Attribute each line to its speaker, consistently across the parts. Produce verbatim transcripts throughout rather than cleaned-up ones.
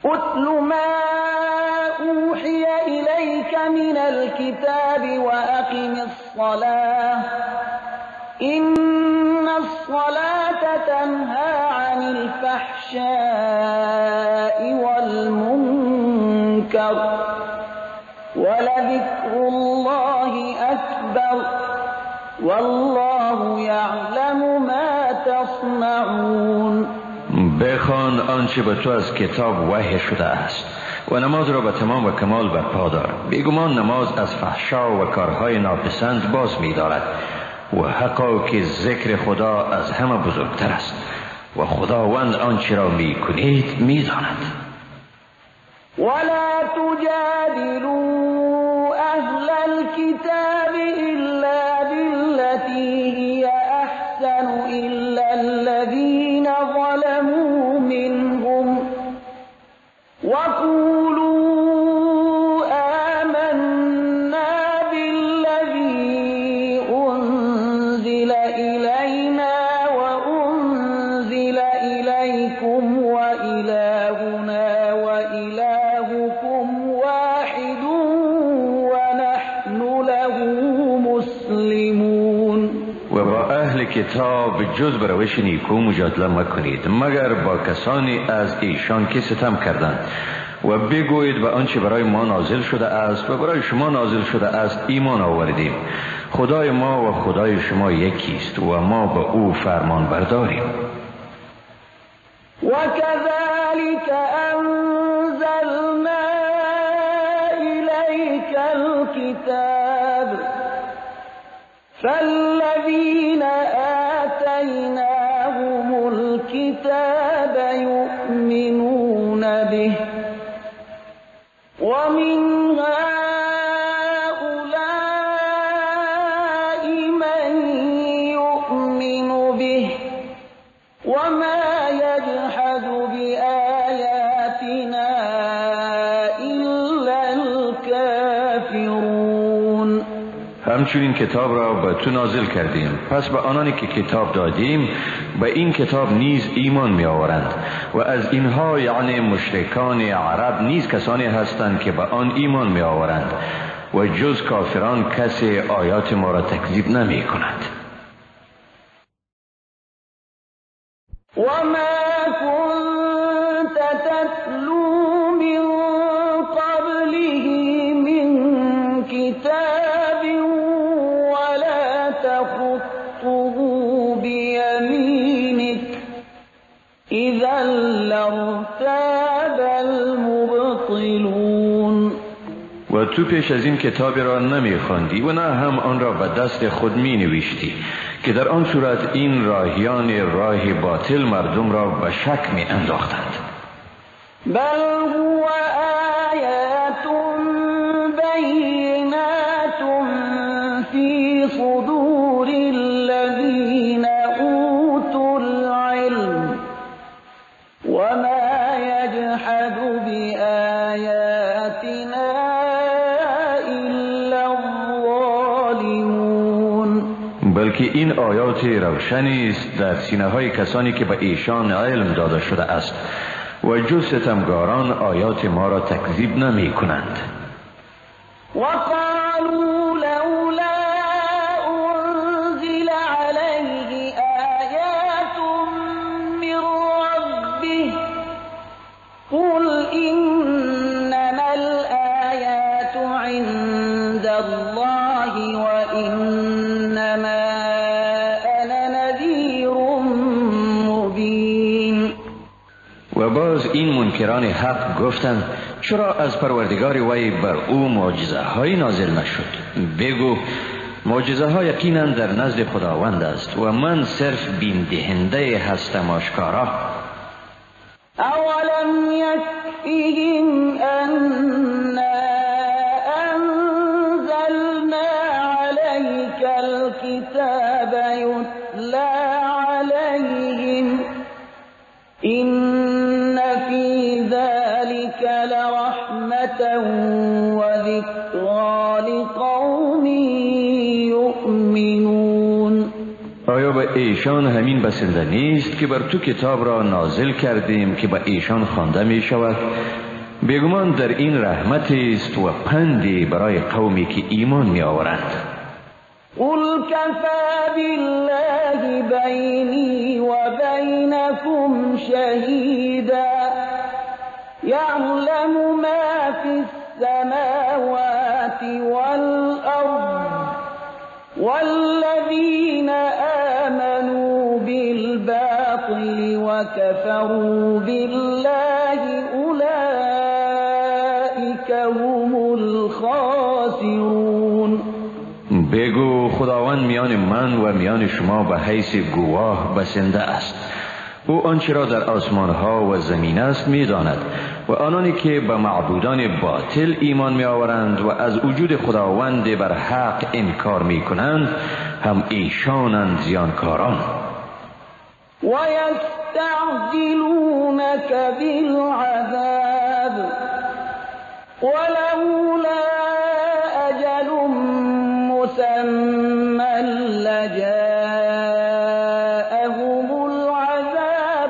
Speaker 1: اتل ما اوحی الیک من الكتاب واقم الصلاة ان الصلاة تنهى عن الفحشاء والمنكر ولذكر الله اکبر والله یعلم ما تصنعون.
Speaker 2: بخوان آنچه به تو از کتاب وحی شده است و نماز را به تمام و کمال برپا دار. بیگمان نماز از فحشا و کارهای ناپسند باز می دارد و حقا که ذکر خدا از همه بزرگتر است و خداوند آنچه را می کنید می داند.
Speaker 1: ولا تجادلوا اهل الكتاب الا بالتي هي احسن الا الذين ظلموا منهم وقولوا آمنا بالذي أنزل إلينا وأنزل إليكم وإلهنا وإلهكم واحد ونحن له مسلمون.
Speaker 2: و با اهل کتاب جز بر روش نیکو مجادله مکنید مگر با کسانی از ایشان که ستم کردند و بگویید به آنچه برای ما نازل شده است و برای شما نازل شده است ایمان آوردیم. خدای ما و خدای شما یکی است و ما به او فرمان برداریم.
Speaker 1: وكذلك أنزلنا إليك الكتاب فالذين آتيناهم الكتاب يؤمنون به ومن هؤلاء من يؤمن به وما يجحد بآياتنا إلا الكافرون.
Speaker 2: همچنین کتاب را به تو نازل کردیم پس به آنانی که کتاب دادیم به این کتاب نیز ایمان می آورند و از اینها یعنی مشرکان عرب نیز کسانی هستند که به آن ایمان می آورند و جز کافران کسی آیات ما را تکذیب نمی کند.
Speaker 1: وما كنت تتلو من قبله من كتاب ولا تخطه بيمينك إذا لارتاب المبطلون.
Speaker 2: و تو پیش از این کتابی را نمی خواندی و نه هم آن را به دست خود می نوشتی که در آن صورت این راهیان راه باطل مردم را به شک می انداختند.
Speaker 1: بل هو آیات بینات فی صدور الذین اوتوا العلم وما یجحد بآیاتنا الا الظالمون.
Speaker 2: بلکه این آیات روشنی است در سینه های کسانی که به ایشان علم داده شده است و جز ستمگاران آیات ما را تکذیب نمی کنند.
Speaker 1: وقالوا لولا أنزل عليه آيات من ربه قل إنما الآيات عند الله وإنما أنا نذير مبين.
Speaker 2: و باز این منکران حق گفتند چرا از پروردگار وی بر او معجزه های نازل نشد؟ بگو معجزه ها یقینا در نزد خداوند است و من صرف بین دهنده هستم آشکارا.
Speaker 1: اولم یکفیهم انا انزلنا علیک الكتاب یتلا علیهم إن في ذلك لرحمة وذكرى لقوم يؤمنون.
Speaker 2: آیا به ایشان همین بسنده نیست که بر تو کتاب را نازل کردیم که به ایشان خوانده می شود؟ بیگمان در این رحمت است و پندی برای قومی که ایمان می آورند.
Speaker 1: قل كفى بالله بيني وبينكم شهيدا يعلم ما في السماوات والأرض والذين آمنوا بالباطل وكفروا بالله أولئك هم الخاسرون.
Speaker 2: بگو خداوند میان من و میان شما به حیث گواه بسنده است. او آنچه را در آسمان ها و زمین است میداند و آنانی که به معبودان باطل ایمان می آورند و از وجود خداوند بر حق انکار می کنند هم ایشانند زیانکاران.
Speaker 1: و یستعجلونک بالعذاب ولولا اجل مسمى لجاءهم العذاب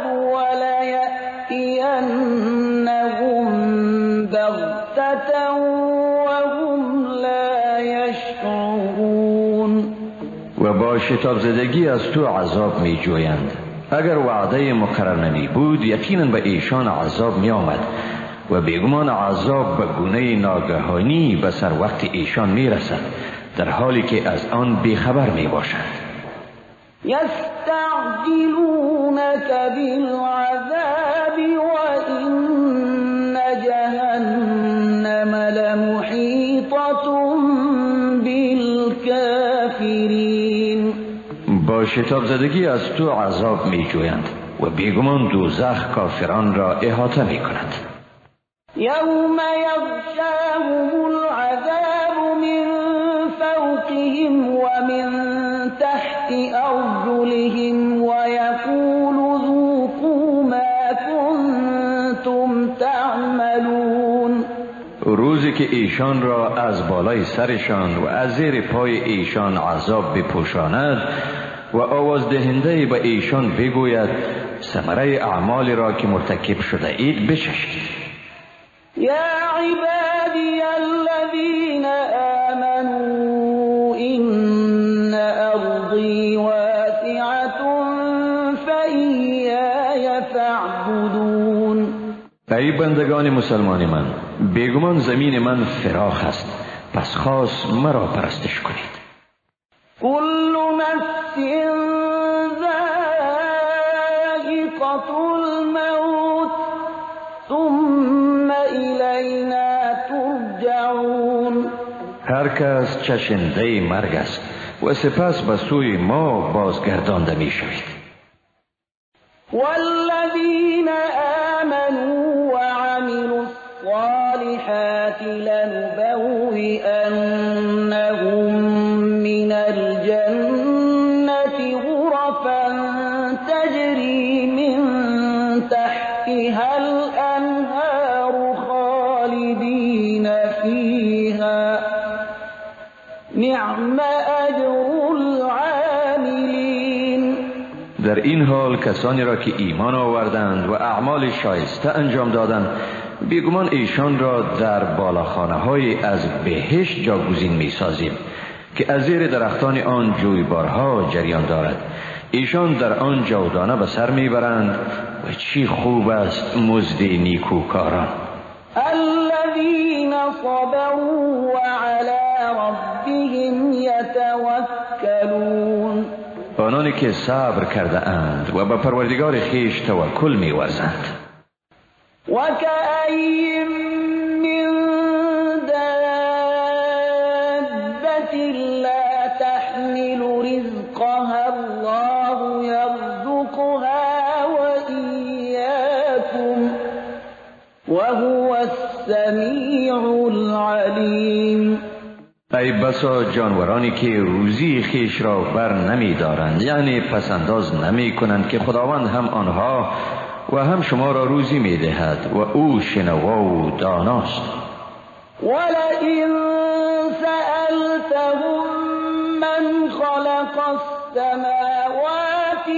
Speaker 1: وليأتينهم بغتة وهم لا يشعرون.
Speaker 2: و با شتاب زدگی از تو عذاب می جویند. اگر وعده مقرر نمی بود یقینا به ایشان عذاب می آمد و بیگمان عذاب به گونه ناگهانی به سر وقت ایشان می رسد در حالی که از آن بیخبر می باشند.
Speaker 1: یستعجلونک بالعذاب وإن جهنم لمحیطة بالکافرین.
Speaker 2: با شتاب زدگی از تو عذاب می جویند و بیگمان دوزخ کافران را احاطه می کند.
Speaker 1: یوم یغشاهم العذاب من فوقهم ومن تحت أرجلهم ويقول ذوقوا ما كنتم تعملون.
Speaker 2: روزی که ایشان را از بالای سرشان و از زیر پای ایشان عذاب بپوشاند و آواز دهنده به ایشان بگوید ثمره اعمال را که مرتکب شده اید بچشید.
Speaker 1: یا عبادی الذین آمنوا ان ارضی واسعة فإیای فاعبدون.
Speaker 2: ای بندگان مسلمان من، بیگمان زمین من فراخ است، پس خاص مرا پرستش کنید.
Speaker 1: کل نفس ذائقة الموت ثم الینا ترجعون.
Speaker 2: هر کس چشنده مرگ است و سپس به سوی ما بازگردانده می شوید.
Speaker 1: والذین آمنوا وعملوا الصالحات لنبوئنهم من الجنة غرفا تجری من تحتها الأنهار خالدین فیها نعم اجر العاملین.
Speaker 2: در این حال کسانی را که ایمان آوردند و اعمال شایسته انجام دادند بیگمان ایشان را در بالاخانه های از بهشت جاگزین می سازیم که از زیر درختان آن جویبارها جریان دارد. ایشان در آن جاودانه به سر می برند و چی خوب است مزد نیکوکاران.
Speaker 1: الذين صبروا وعلى ربهم يتوكلون.
Speaker 2: آنانی که صبر کرده اند و به پروردگار خیش توکل می ورزند.
Speaker 1: وكأي من دابة لا تحمل رزقها الله يرزقها وإياكم وهو السمیع العلیم.
Speaker 2: ای بسا جانورانی که روزی خیش را بر نمی دارند، یعنی پسنداز نمی کنند که خداوند هم آنها و هم شما را روزی می دهد و او شنوا و داناست.
Speaker 1: ولئن سألتهم من خلق السماوات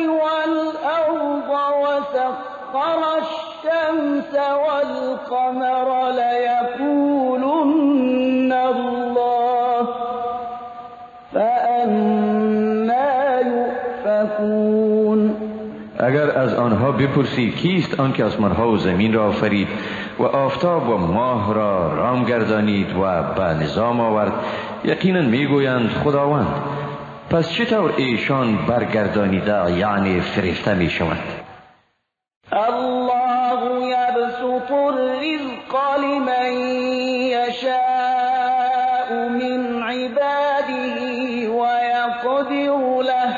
Speaker 1: وسخر الشمس والقمر ليقولن الله فأنا يؤفكون.
Speaker 2: اگر از آنها بپرسی کیست آن که آسمانها و زمین را آفرید و آفتاب و ماه را رام گردانید و به نظام آورد، یقینا میگویند خداوند. پس چطور ایشان برگردانیده یعنی فریفته می شوند؟
Speaker 1: الله یبسط الرزق لمن یشاء من عباده و یقدر له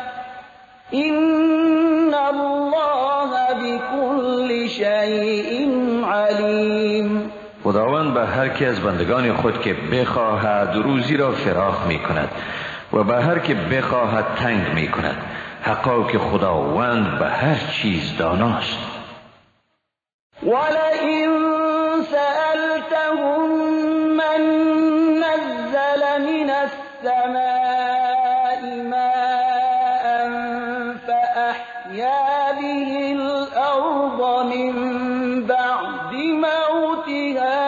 Speaker 1: این الله بكل شیء علیم.
Speaker 2: خداوند به هر کی از بندگان خود که بخواهد روزی را فراخ می کند و به هر که بخواهد تنگ می کند. حقا که خداوند به هر چیز داناست.
Speaker 1: ولئن سألتهم من نزل من السماء ماء فأحيا به الأرض من بعد موتها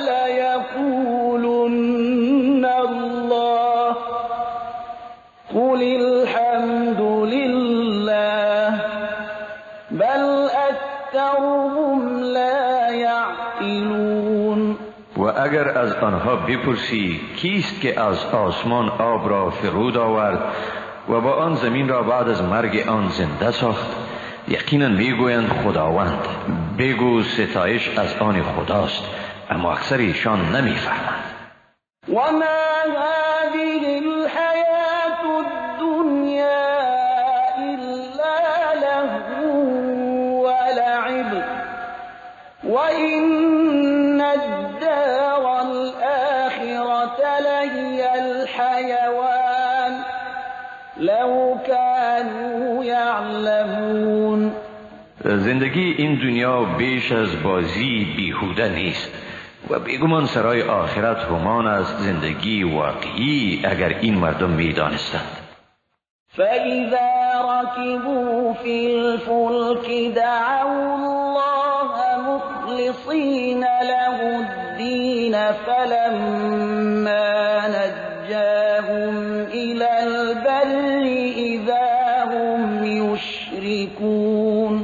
Speaker 1: ليقولن الله قل الحمد لله بل أكثرهم لا يعقلون.
Speaker 2: و اگر از آنها بپرسی کیست که از آسمان آب را فرود آورد و با آن زمین را بعد از مرگ آن زنده ساخت، یقینا میگویند خداوند. بگو ستایش از آن خداست، اما اکثر ایشان نمیفهمند.
Speaker 1: و ما هذه الحیات الدنیا الا لهو و لعب و این الدار الآخرة لهی الحیوان لو كانوا یعلمون.
Speaker 2: زندگی این دنیا بیش از بازی بیهوده نیست و بیگمان سرای آخرت همان از زندگی واقعی اگر این مردم میدانستند.
Speaker 1: فَإِذَا رَكِبُوا فِي الْفُلْكِ دَعَوُا اللَّهَ مُخْلِصِينَ لَهُ الدِّينَ فَلَمَّا نَجَّاهُمْ إِلَى الْبَرِّ إِذَا هُمْ يُشْرِكُونَ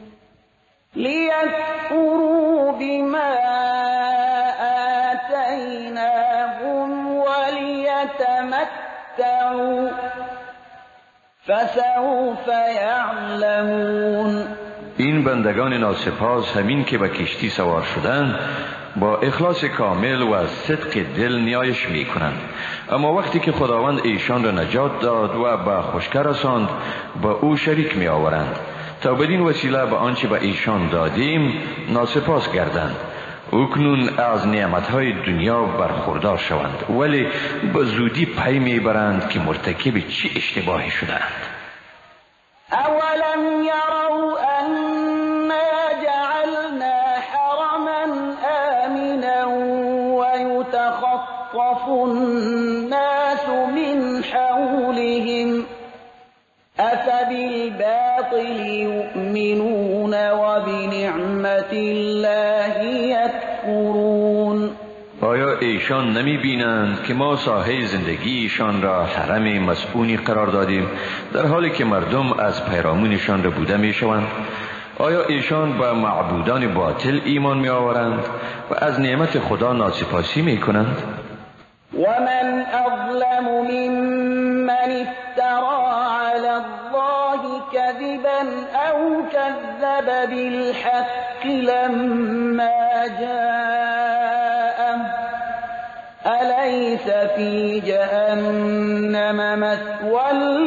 Speaker 1: لِيَكْفُرُوا بِمَا آتَيْنَاهُمْ وَلِيَتَمَتَّعُوا فسوف یعلمون.
Speaker 2: این بندگان ناسپاس همین که به کشتی سوار شدند با اخلاص کامل و صدق دل نیایش می کنند، اما وقتی که خداوند ایشان را نجات داد و به خشکی رساند به او شریک می آورند تا بدین وسیله به آنچه به ایشان دادیم ناسپاس گردند. اکنون از نعمتهای دنیا برخوردار شوند ولی به زودی پی میبرند که مرتکب چه اشتباهی شدند.
Speaker 1: اولم یروا انا جعلنا حرما آمنا ويتخطف الناس من حولهم أفبالباطل يؤمنون وبنعمة الله یکفرون.
Speaker 2: آیا ایشان نمی بینند که ما ساحه زندگیشان را حرم مسکونی قرار دادیم در حالی که مردم از پیرامونشان را بوده می شوند؟ آیا ایشان به معبودان باطل ایمان می آورند و از نعمت خدا ناسپاسی می کنند؟
Speaker 1: ومن أظلم ممن افترى على الله كذبا أو كذب بالحق لما جاءه أليس في جهنم مثوى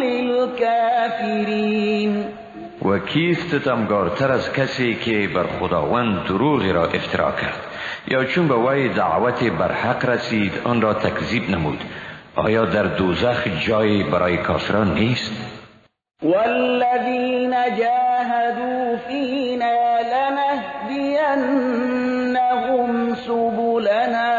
Speaker 1: للكافرين.
Speaker 2: و کیست ستمگارتر از کسی که بر خداوند دروغی را افترا کرد یا چون به وی دعوت بر حق رسید آن را تکذیب نمود؟ آیا در دوزخ جایی برای کافران نیست؟
Speaker 1: والذین جاهدوا فینا لنهدینهم سبلنا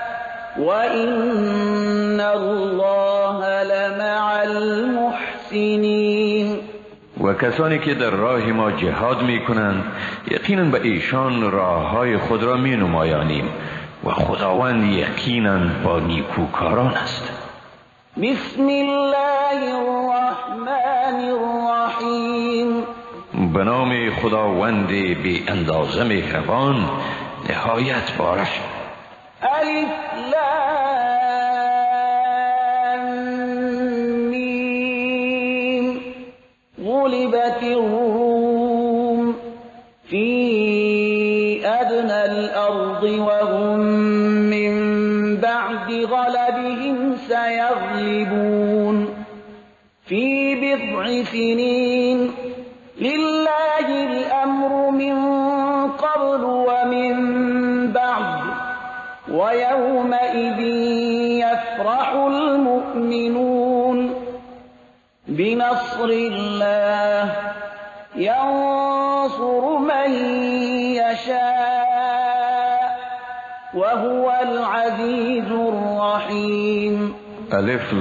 Speaker 1: وإن الله لمع المحسنین.
Speaker 2: و کسانی که در راه ما جهاد می کنند یقینا به ایشان راه های خود را می نمایانیم و خداوند یقینا با نیکوکاران است.
Speaker 1: بسم الله الرحمن الرحیم.
Speaker 2: به نام خداوند بی اندازه مهربان نهایت بارش.
Speaker 1: الف لام میم. غلبت الروم فی ادنى الارض وهم من بعد غلبهم سيغلبون في بضع سنين لله الأمر من قبل ومن بعد ويومئذ يفرح المؤمنون بنصر الله ينصر من يشاء وهو العزيز الرحيم.
Speaker 2: الف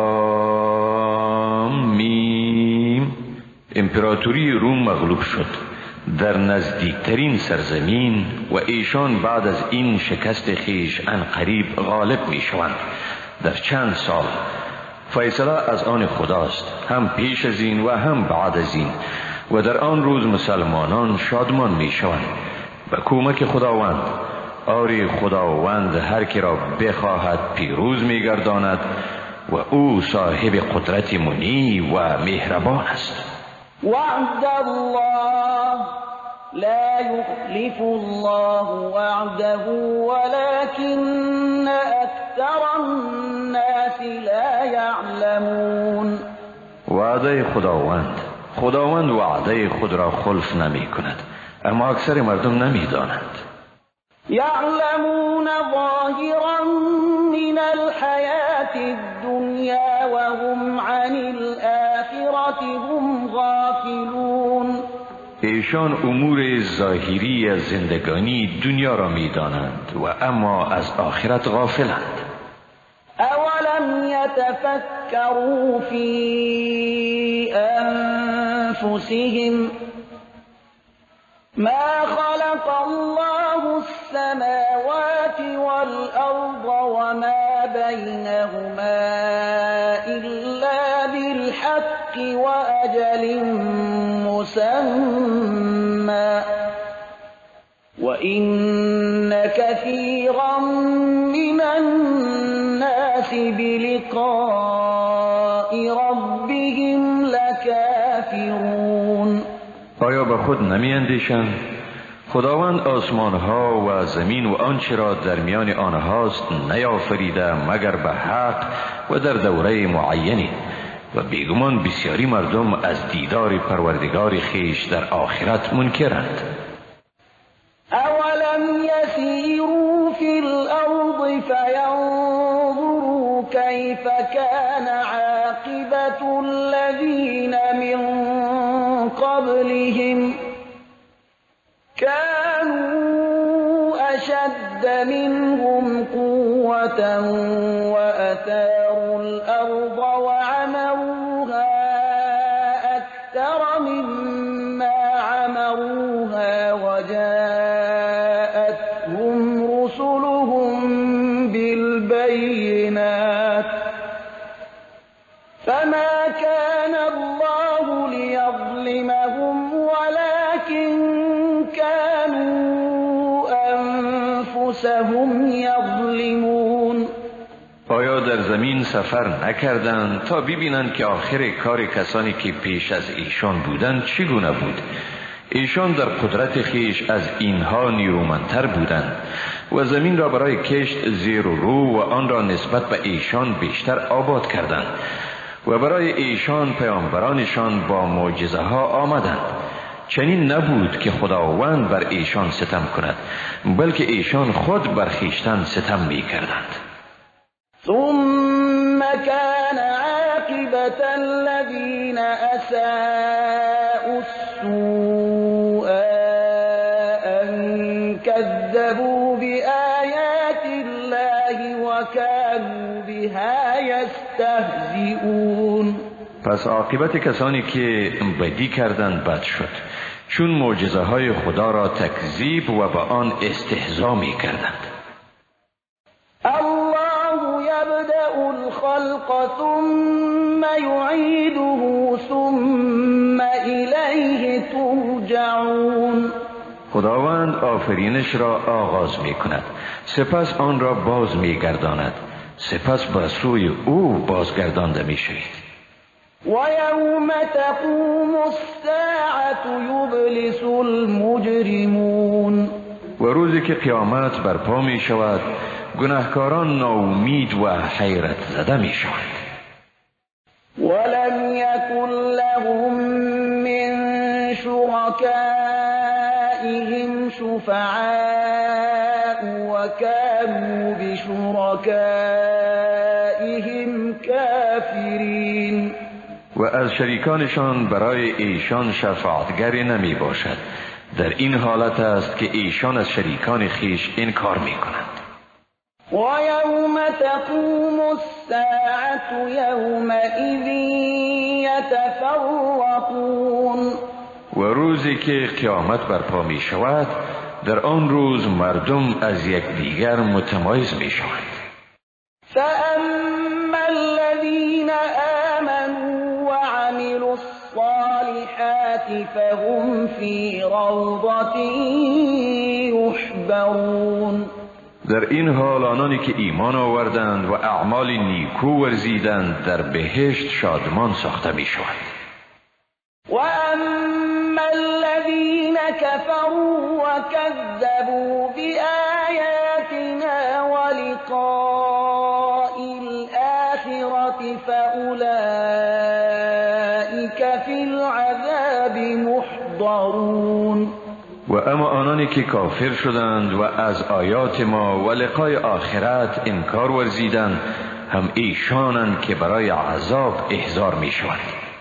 Speaker 2: لام میم. امپراتوری روم مغلوب شد در نزدیکترین سرزمین و ایشان بعد از این شکست خیش عنقریب غالب می شوند. در چند سال فیصله از آن خداست، هم پیش از این و هم بعد از این، و در آن روز مسلمانان شادمان می شوند به کمک خداوند. آری خداوند هر کی را بخواهد پیروز می گرداند و او صاحب قدرت منی و مهربان است.
Speaker 1: وعد الله لا يخلف الله وعده ولكن أكثر الناس لا يعلمون.
Speaker 2: وعده خداوند خداوند وعده خود را خلف نمی کند، اما اکثر مردم نمی دانند.
Speaker 1: يعلمون ظاهرا من الحياة الدنيا وهم عن الآخرة هم غافلون.
Speaker 2: ایشان امور ظاهری از زندگانی دنیا را می دانند و اما از آخرت غافلند.
Speaker 1: اولم يتفكروا في أنفسهم ما خلق الله السماوات والأرض وما بينهما إلا بالحق وأجل مسمى وإن كثيرا من الناس بلقاء ربهم لكافرون.
Speaker 2: آیا به خود نمی اندیشند خداوند آسمان ها و زمین و آنچه را در میان آنهاست نیافریده مگر به حق و در دوره معینی، و بیگمان بسیاری مردم از دیدار پروردگار خیش در آخرت منکرند.
Speaker 1: اولم يسيروا في الأرض فينظروا كيف كان عاقبة الذين من قبلهم كانوا أشد منهم قوة وأثاروا الأرض وعمروها أكثر مما عمروها وجاءتهم رسلهم بالبينات فما كان الله ليظلمهم ولكن كانوا أنفسهم يظلمون.
Speaker 2: آیا در زمین سفر نکردند تا ببینند که آخر کار کسانی که پیش از ایشان بودند چگونه بود؟ ایشان در قدرت خیش از اینها نیرومندتر بودند و زمین را برای کشت زیر و رو و آن را نسبت به ایشان بیشتر آباد کردند و برای ایشان پیامبرانشان با معجزه ها آمدند. چنین نبود که خداوند بر ایشان ستم کند، بلکه ایشان خود بر خیشتن ستم می کردند.
Speaker 1: ثم كان عاقبة الذين أساءوا السوء أن كذبوا بآيات الله وكانوا بها يستهزئون.
Speaker 2: پس عاقبت کسانی که بدی کردند بد شد، چون معجزه های خدا را تکذیب و به آن استهزا می کردند.
Speaker 1: الله یبدأ الخلق ثم یعیده ثم الیه ترجعون.
Speaker 2: خداوند آفرینش را آغاز می کند، سپس آن را باز می گرداند، سپس به سوی او بازگردانده می شوید.
Speaker 1: و یوم تقوم الساعة یبلس المجرمون.
Speaker 2: و روزی که قیامت برپا می شود، گناهکاران ناامید و حیرت زده می شوند.
Speaker 1: ولم یکن لهم من شرکائهم شفعاء وكانوا بشركائهم کافرین.
Speaker 2: و از شریکانشان برای ایشان شفاعتگری نمی باشد. در این حالت است که ایشان از شریکان خیش انکار می کنند.
Speaker 1: و یوم تقوم الساعة یومئذ یتفرقون.
Speaker 2: و روزی که قیامت برپا می شود، در آن روز مردم از یکدیگر متمایز می شوند.
Speaker 1: فأما الذين آمنوا وعملوا الصالحات فهم في روضة يحبرون.
Speaker 2: در این حال آنانی که ایمان آوردند و اعمال نیکو ورزیدند در بهشت شادمان ساخته می شوند.
Speaker 1: و اما الذين كفروا وكذبوا بآياتنا ولقاء الآخرة فأولئك في العذاب محضرون.
Speaker 2: و اما آنانی که کافر شدند و از آیات ما و لقای آخرت انکار ورزیدند، هم ایشانند که برای عذاب احضار می شوند.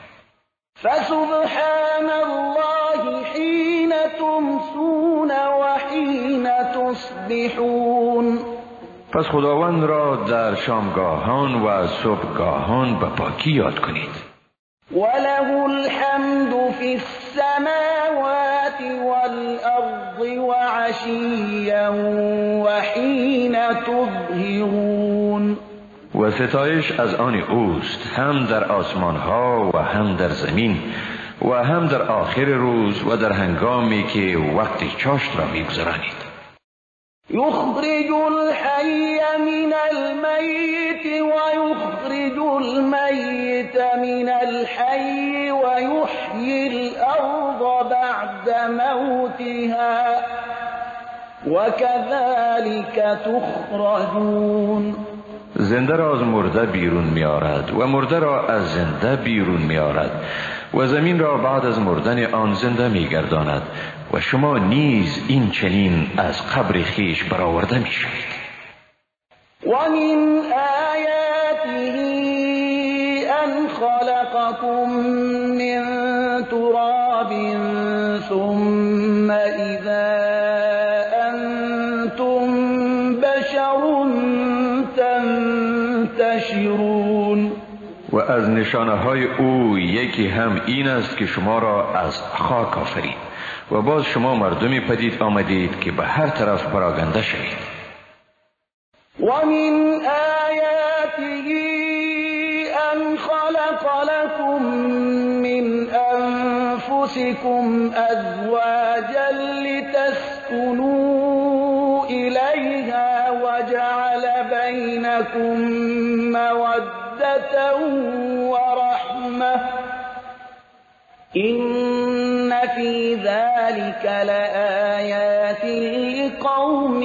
Speaker 1: فسبحان الله حين تمسون وحين تصبحون.
Speaker 2: پس خداوند را در شامگاهان و صبحگاهان به پاکی یاد کنید.
Speaker 1: وله الحمد في السماوات والأرض وعشيا وحين تظهرون.
Speaker 2: و ستایش از آن اوست، هم در آسمان ها و هم در زمین و هم در آخر روز و در هنگامی که وقت چاشت را می‌گذرانید.
Speaker 1: یخرج الحی من المیت و یخرج المیت من الحی و یحیی الارض بعد موتها و كذلك تخرجون.
Speaker 2: زنده را از مرده بیرون می آرد و مرده را از زنده بیرون می آرد و زمین را بعد از مردن آن زنده می گرداند و شما نیز این چنین از قبر خیش برآورده می شوید.
Speaker 1: و من آیاته ان خلقكم من تراب ثم اذا انتم بشر تنتشرون.
Speaker 2: و از نشانه های او یکی هم این است که شما را از خاک آفرید و باز شما مردمی پدید آمدید که به هر طرف پراگنده شوید.
Speaker 1: و من آیاته ان خلق لكم من انفسكم ازواجا لتسكنوا الیها وجعل بینکم مودة ورحمة إن في ذلك لآيات لقوم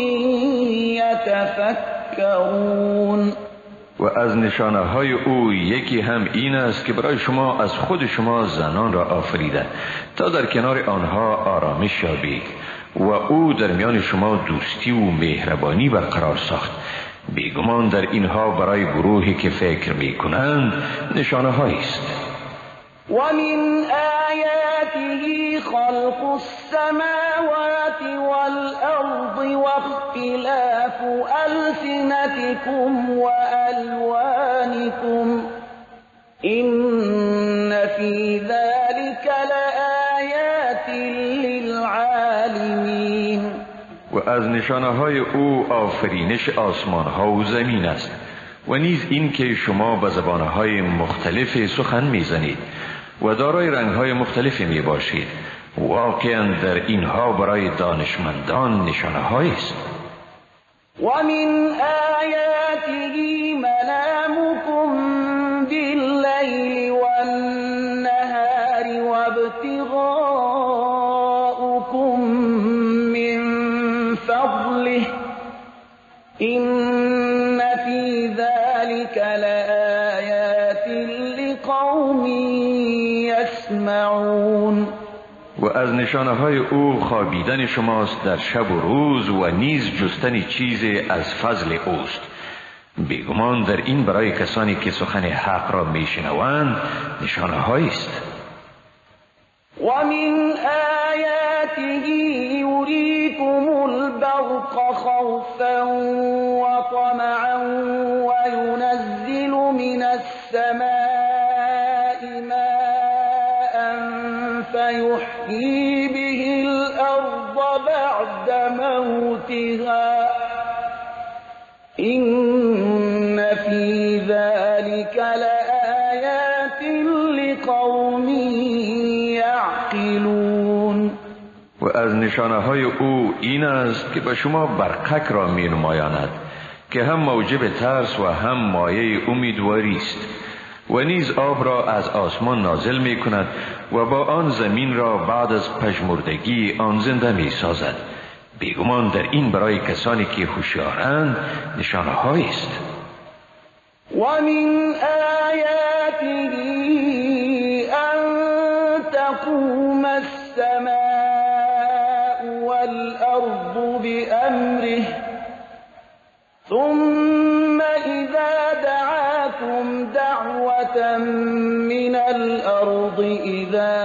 Speaker 1: يتفكرون.
Speaker 2: و از نشانه های او یکی هم این است که برای شما از خود شما زنان را آفریده تا در کنار آنها آرامش یابید و او در میان شما دوستی و مهربانی برقرار ساخت. بیگمان در اینها برای گروهی که فکر می کنند نشانه هایی است.
Speaker 1: و من آیاته خلق السماوات والأرض واختلاف ألسنتكم وألوانكم إن في ذلك لآیات للعالمین.
Speaker 2: و از نشانه های او آفرینش آسمان ها و زمین است و نیز این که شما به زبان های مختلف سخن میزنید و دارای رنگ های مختلفی می باشید. واقعا در اینها برای دانشمندان نشانه هایی است.
Speaker 1: و من آیاته منامکم باللیل والنهار وابتغاؤکم من فضله إن في ذلك لآیات لقوم یسمعون.
Speaker 2: و از نشانه های او خوابیدن شماست در شب و روز و نیز جستن چیزی از فضل اوست. بیگمان در این برای کسانی که سخن حق را میشنوند نشانه هایی است.
Speaker 1: و من آیاته یریکم البرق خوفا و طمعا و ینزل من السماء ماء فیحیی به الارض بعد موتها إن في ذلك لآیات لقوم یعقلون.
Speaker 2: و از نشانه های او این است که به شما برقک را می نمایاند که هم موجب ترس و هم مایه امیدواری است و نیز آب را از آسمان نازل می کند و با آن زمین را بعد از پژمردگی آن زنده می سازد. بیگمان در این برای کسانی که هوشیارند نشانه هایی است.
Speaker 1: و من آیاته ان تقوم السماء والارض بأمره ثم اذا دعاكم دعوة من الارض اذا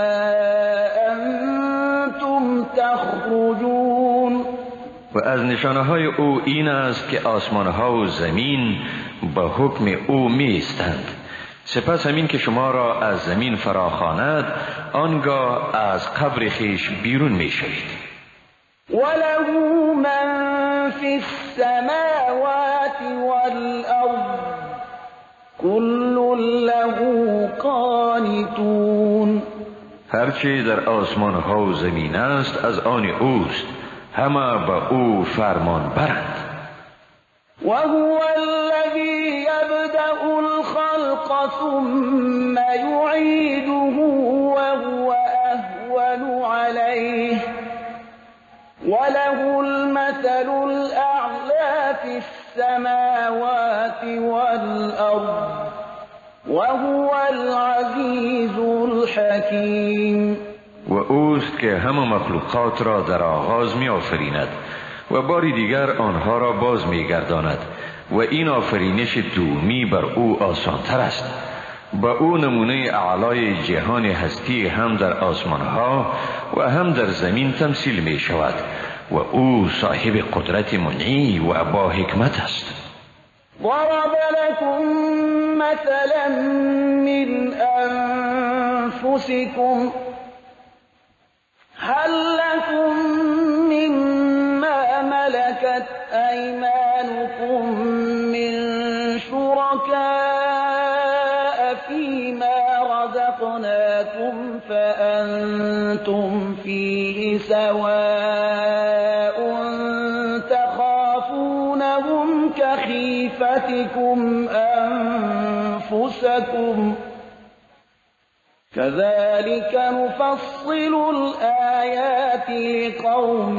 Speaker 1: انتم تخرجون.
Speaker 2: و از نشانه های او این است که آسمان ها و زمین به حکم او می ایستند. سپس همین که شما را از زمین فراخواند آنگاه از قبر خیش بیرون می شوید.
Speaker 1: وله من فی السماوات والارض کل له قانتون.
Speaker 2: هرچی در آسمان ها و زمین است از آن اوست، همه به او فرمان برند.
Speaker 1: و هو الذی یبدأ الخلق ثم یعیده و هو اهون علیه وله المثل الاعلی فی السماوات والارض وهو العزیز الحکیم.
Speaker 2: و اوست که همه مخلوقات را در آغاز می آفریند و باری دیگر آنها را باز می گرداند و این آفرینش دومی بر او آسانتر است. با او نمونه اعلای جهان هستی هم در آسمانها و هم در زمین تمثیل می شود و او صاحب قدرت منعی و با حکمت است.
Speaker 1: ضرب لكم مثلا من أنفسكم هل لكم مما ملكت أيمانكم من شركاء فيما رزقناكم فأنتم فيه سواء تخافونهم كخيفتكم أنفسكم كذلك نفصل الآيات لقوم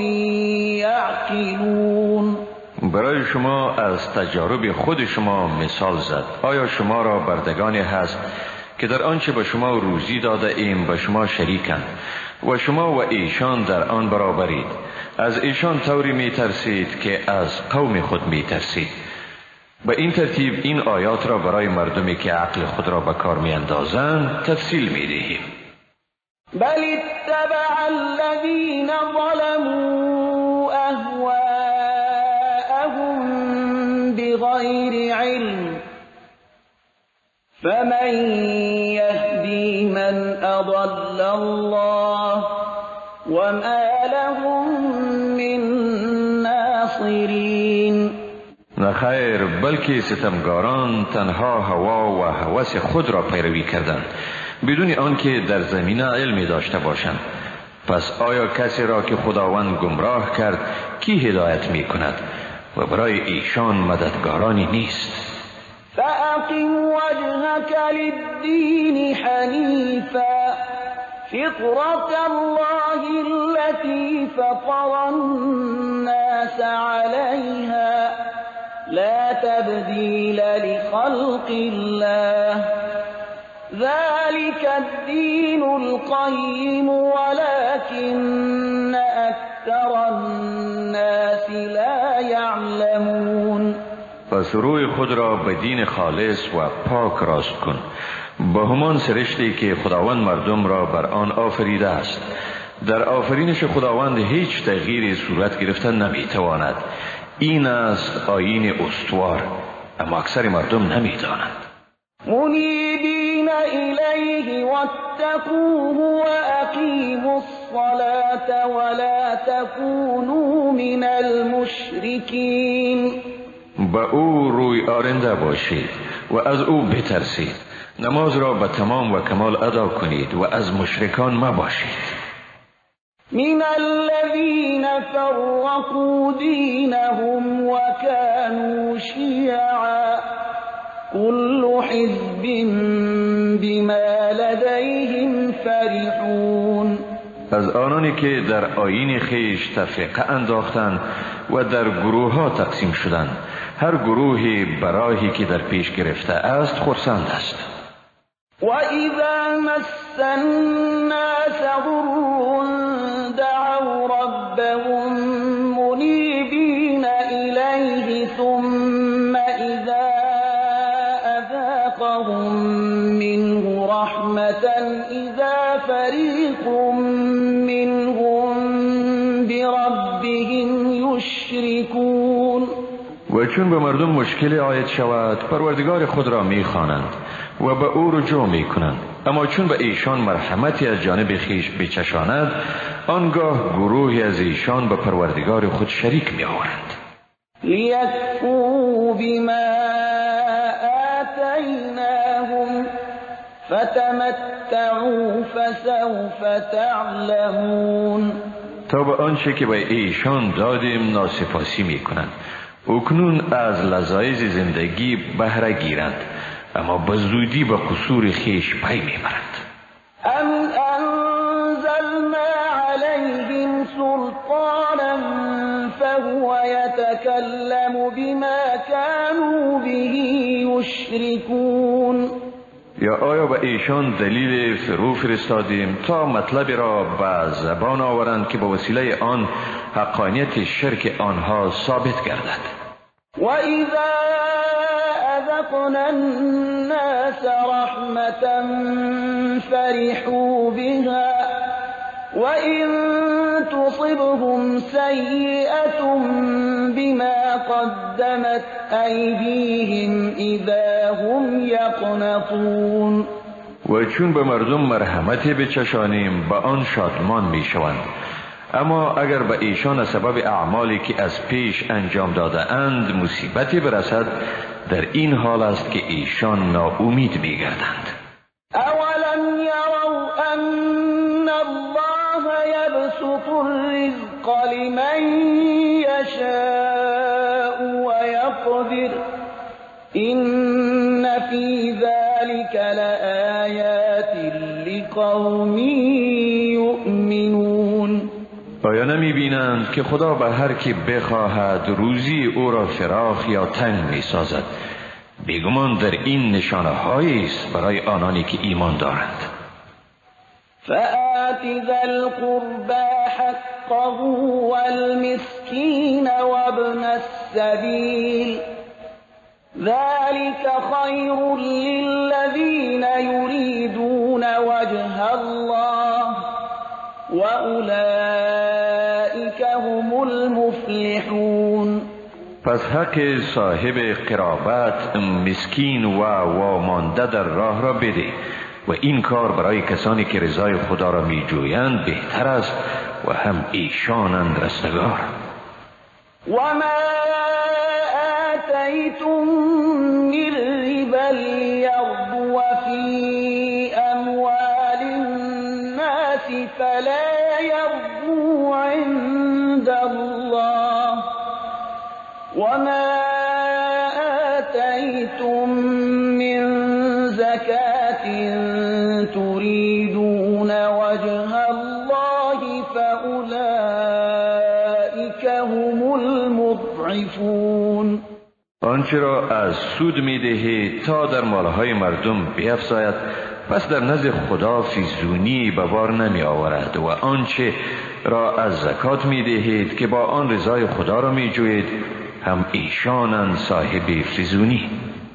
Speaker 1: يعقلون.
Speaker 2: برای شما از تجارب خود شما مثال زد. آیا شما را بردگانی هست که در آنچه به شما روزی داده ایم به شما شریکند و شما و ایشان در آن برابرید؟ از ایشان طوری می ترسید که از قوم خود می ترسید. به این ترتیب این آیات را برای مردمی که عقل خود را به کار می اندازند تفصیل می دهیم.
Speaker 1: بل اتبع الذین ظلموا اهواءهم بغیر علم فمن أضل الله وما لهم من ناصرین.
Speaker 2: نخیر، بلکه ستمگاران تنها هوا و هوس خود را پیروی کردند بدون آنکه در زمینه علمی داشته باشند. پس آیا کسی را که خداوند گمراه کرد کی هدایت می کند و برای ایشان مددگارانی نیست؟
Speaker 1: فأقم وجهك للدين حنيفا فطرة الله التي فطر الناس عليها لا تبديل لخلق الله ذلك الدين القيم ولكن أكثر الناس لا يعلمون.
Speaker 2: پس روی خود را به دین خالص و پاک راست کن با همان سرشتی که خداوند مردم را بر آن آفریده است. در آفرینش خداوند هیچ تغییری صورت گرفتن نمیتواند. این است آیین استوار، اما اکثر مردم نمیدانند.
Speaker 1: منیبین الیه واتقوه واقیموا الصلاة ولا تکونوا من المشرکین.
Speaker 2: با او روی آرنده باشید و از او بترسید. نماز را به تمام و کمال ادا کنید و از مشرکان مباشید.
Speaker 1: من الذين فرقوا دينهم وكانوا شيعا كل حزب بما لديهم فرحون.
Speaker 2: از آنانی که در آیین خیش تفرقه انداختند و در گروه ها تقسیم شدند، هر گروهی براهی که در پیش گرفته است خرسند است.
Speaker 1: و اذا مس الناس ضر دعوا ربهم منیبین الیه ثم اذا اذاقهم منه رحمة اذا فریق منهم بربهم یشرکون.
Speaker 2: و چون به مردم مشکلی عاید شود پروردگار خود را میخوانند و به او رجوع میکنند، اما چون به ایشان مرحمتی از جانب خیش بچشاند آنگاه گروهی از ایشان به پروردگار خود شریک میآورند.
Speaker 1: لیکفروا بما آتیناهم فتمتعوا فسوف تعلمون.
Speaker 2: تا به آنچه که به ایشان دادیم ناسپاسی میکنند. اکنون از لذایز زندگی بهره گیرند، اما به زودی به قصور خیش پی میبرند.
Speaker 1: ام انزلنا علیهم سلطانا فهو یتکلم بما كانوا به یشرکون.
Speaker 2: یا آیا به ایشان دلیل فرو فرستادیم تا مطلبی را به زبان آورند که به وسیله آن حقانیت شرک آنها ثابت گردد؟
Speaker 1: و اذا اذقنا الناس رحمة فرحوا بها وإن تصبهم سيئة بما قدمت أيديهم إذا هم يقنطون.
Speaker 2: و چون به مردم مرحمتی بچشانیم به آن شادمان می شوند، اما اگر به ایشان سبب اعمالی که از پیش انجام داده اند مصیبتی برسد، در این حال است که ایشان ناامید می گردند.
Speaker 1: اولم یروا ان الله یبسط الرزق لمن یشاء و یقدر این فی ذلك لآیات لقوم یؤمنون.
Speaker 2: آیا نمی بینند که خدا به هر کی بخواهد روزی او را فراخ یا تنگ می سازد؟ بیگمان در این نشانه هایی است برای آنانی که ایمان دارند.
Speaker 1: فآت ذا القربى حقه والمسكين وابن السبيل ذلك خير للذين يريدون وجه الله وأولئك هم المفلحون.
Speaker 2: پس حق صاحب قرابت، مسکین و وامانده در راه را بده. و این کار برای کسانی که رضای خدا را می جویند بهتر است و هم ایشانند رستگار.
Speaker 1: و ما آتیتم من ربا لیربو فی اموال الناس فلا یربو عند الله و ما آتیتم من زکاة تريدون وجه الله فأولئك هم المضعفون.
Speaker 2: آنچه را از سود می دهید تا در مالهای مردم بیفزاید پس در نزد خدا فیزونی به بار نمی آورد و آنچه را از زکات می دهید که با آن رضای خدا را می جوید هم ایشانند صاحب فیزونی.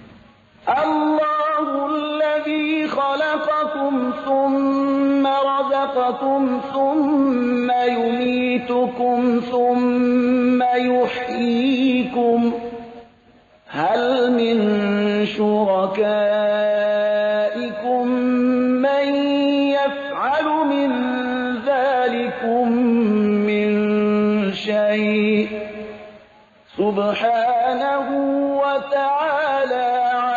Speaker 1: الله الذي خلقكم ثم رزقكم ثم يميتكم ثم يحييكم هل من شركائكم من يفعل من ذلكم من شيء سبحانه وتعالى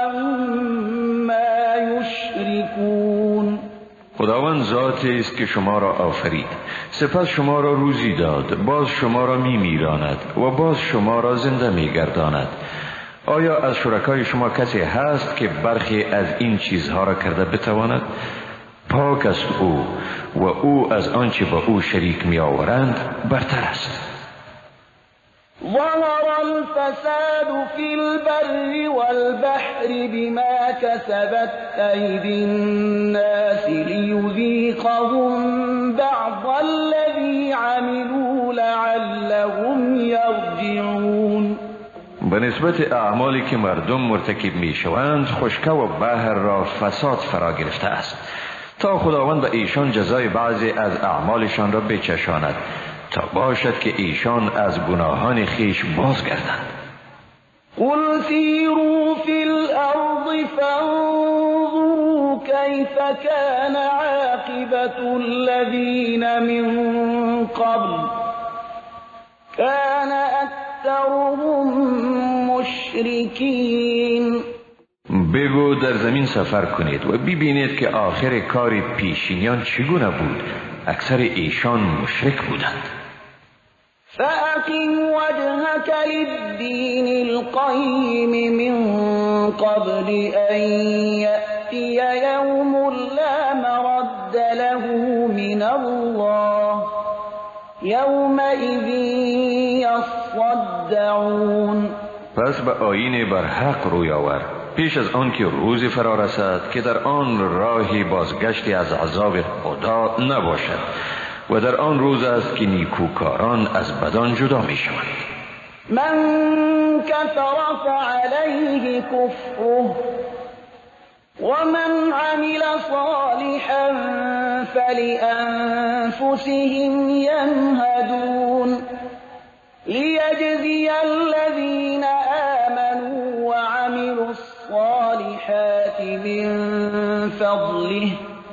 Speaker 1: عما يشركون.
Speaker 2: خداوند ذاتی است که شما را آفرید، سپس شما را روزی داد، باز شما را می میراند و باز شما را زنده می گرداند. آیا از شرکای شما کسی هست که برخی از این چیزها را کرده بتواند؟ پاک است او و او از آنچه با او شریک می آورند برتر است.
Speaker 1: ظهر الفساد في البر والبحر بما كسبت أيدي الناس ليذيقهم بعض الذي عملوا لعلهم يرجعون.
Speaker 2: به نسبت اعمالی که مردم مرتکب می شوند خشکی و بحر را فساد فرا گرفته است تا خداوند به ایشان جزای بعضی از اعمالشان را بچشاند تا باشد که ایشان از گناهان خیش بازگردند.
Speaker 1: قل سیروا فی الارض فانظروا کیف کان عاقبت الذین من قبل کان اکثرهم مشرکین.
Speaker 2: بگو در زمین سفر کنید و ببینید که آخر کار پیشینیان چگونه بود. اکثر ایشان مشرک بودند.
Speaker 1: فأقم وجهك للدين القيم من قبل أن يأتي يوم لا مرد له من الله يومئذ يصدعون.
Speaker 2: پس به آیین برحق روی آور پیش از آن که روزی فرا رسد که در آن راهی بازگشتی از عذاب خدا نباشد و در آن روز است که نیکوکاران از بدان جدا می شوند.
Speaker 1: من کفر فعلیه کفره ومن عمل صالحا فلأنفسهم يمهدون لیجزی الذین آمنوا وعملوا الصالحات من فضله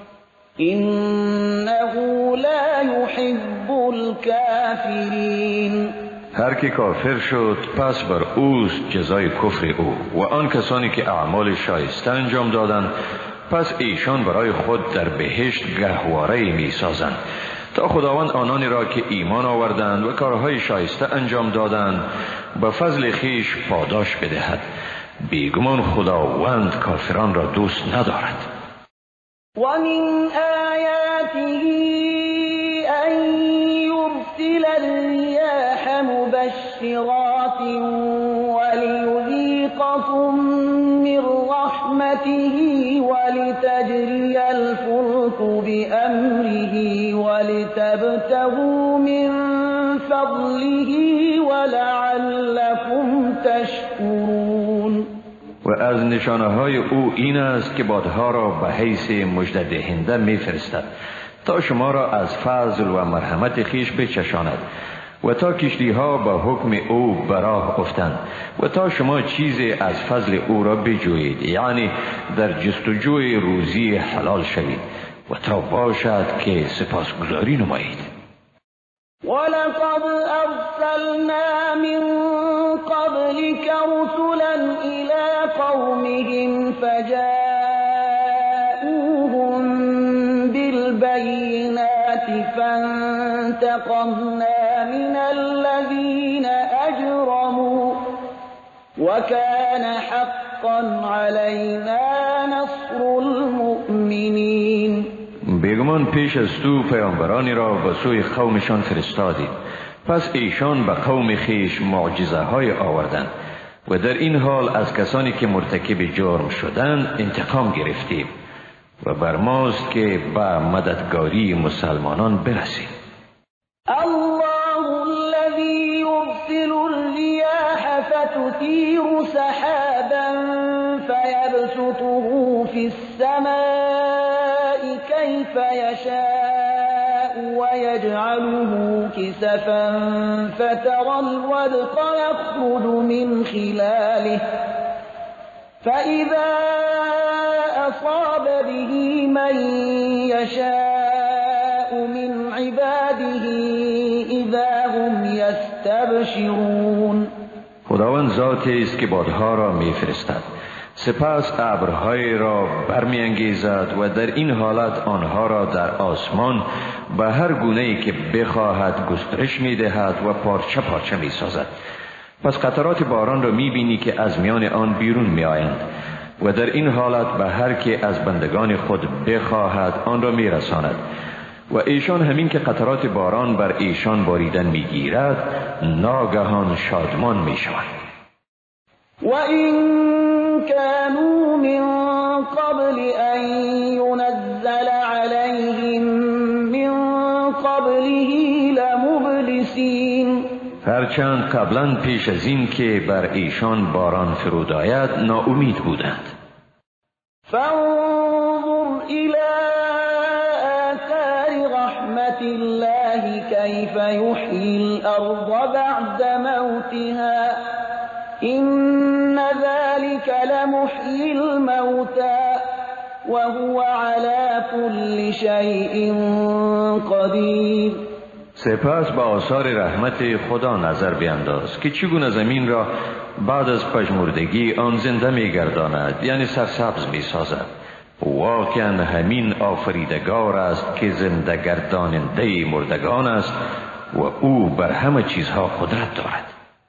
Speaker 1: إنه لا يحب الكافرین.
Speaker 2: هر که کافر شد پس بر اوست جزای کفر او و آن کسانی که اعمال شایسته انجام دادند پس ایشان برای خود در بهشت گهواره می سازند تا خداوند آنانی را که ایمان آوردند و کارهای شایسته انجام دادند به فضل خیش پاداش بدهد. بیگمان خداوند کافران را دوست ندارد.
Speaker 1: ومن آياته أن يرسل الرياح مبشرات وليذيقكم من رحمته ولتجري الفلك بأمره ولتبتغوا من فضله ولعلكم تشكرون.
Speaker 2: و از نشانه های او این است که بادها را به حیث مژده دهنده می فرستد تا شما را از فضل و مرحمت خیش بچشاند و تا کشتی ها به حکم او براه افتند و تا شما چیزی از فضل او را بجویید، یعنی در جستجوی روزی حلال شوید و تا باشد که سپاسگزاری نمایید.
Speaker 1: ولقد أرسلنا من قبلك رسلا إلى قومهم فجاءوهم بالبينات فانتقمنا من الذين أجرموا وكان حقا علينا نصر المؤمنين.
Speaker 2: بیگمان پیش از تو پیامبرانی را به سوی قومشان فرستادید، پس ایشان به قوم خیش معجزه های آوردند و در این حال از کسانی که مرتکب جرم شدند انتقام گرفتیم و بر ماست که به مددگاری مسلمانان برسیم.
Speaker 1: الله الذي يرسل الرياح فتثير سحابا فيبسطه في السماء كيف يشاء ويجعله كسفا فترى الودق يخرج من خلاله فإذا أصاب به من يشاء من عباده إذا هم يستبشرون.
Speaker 2: خداوند ذاتی است که بادها را میفرستد، سپس ابرهای را برمیانگیزد و در این حالت آنها را در آسمان به هر گونه‌ای که بخواهد گسترش میدهد و پارچه پارچه میسازد. پس قطرات باران را میبینی که از میان آن بیرون میآیند و در این حالت به هر که از بندگان خود بخواهد آن را میرساند و ایشان همین که قطرات باران بر ایشان باریدن میگیرد ناگهان شادمان میشوند.
Speaker 1: و این كانوا من قبل ان ينزل عليهم من قبله لمبلسین.
Speaker 2: هرچند قبلا پیش از این که بر ایشان باران فرود آید ناامید بودند.
Speaker 1: فانظر الى آثار رحمت الله كيف يحيي الارض بعد موتها إن ذلك لمحيي الموتى وهو على كل شيء قدير.
Speaker 2: سپس به آثار رحمت خدا نظر بینداز که چگونه زمین را بعد از پژمردگی آن زنده میگرداند، یعنی سرسبز میسازد. واقعا همین آفریدگار است که زنده گرداننده مردگان است و او بر همه چیزها قدرت دارد.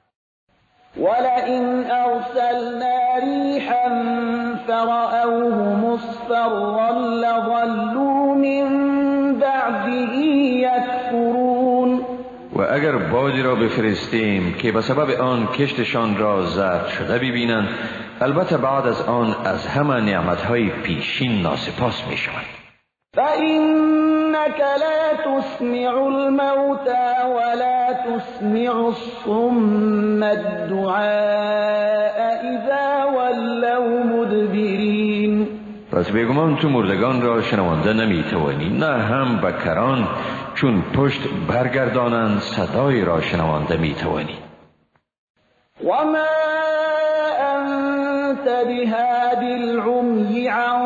Speaker 1: ولئن أرسلنا ريحا فرأوه مصفرا لظلوا من بعده يكفرون.
Speaker 2: و اگر بادی را بفرستیم که به سبب آن کشتشان را زرد شده ببینند، البته بعد از آن از همه نعمتهای پیشین ناسپاس می شوند.
Speaker 1: فإنك لا تسمع الموتى ولا تسمع الصم الدعاء إذا ولوا مدبرين.
Speaker 2: پس بیگمان تو مردگان را شنوانده نمی توانی، نه هم بکران چون پشت برگردانند صدای را شنوانده می توانی.
Speaker 1: وما أنت بهاد العمي عن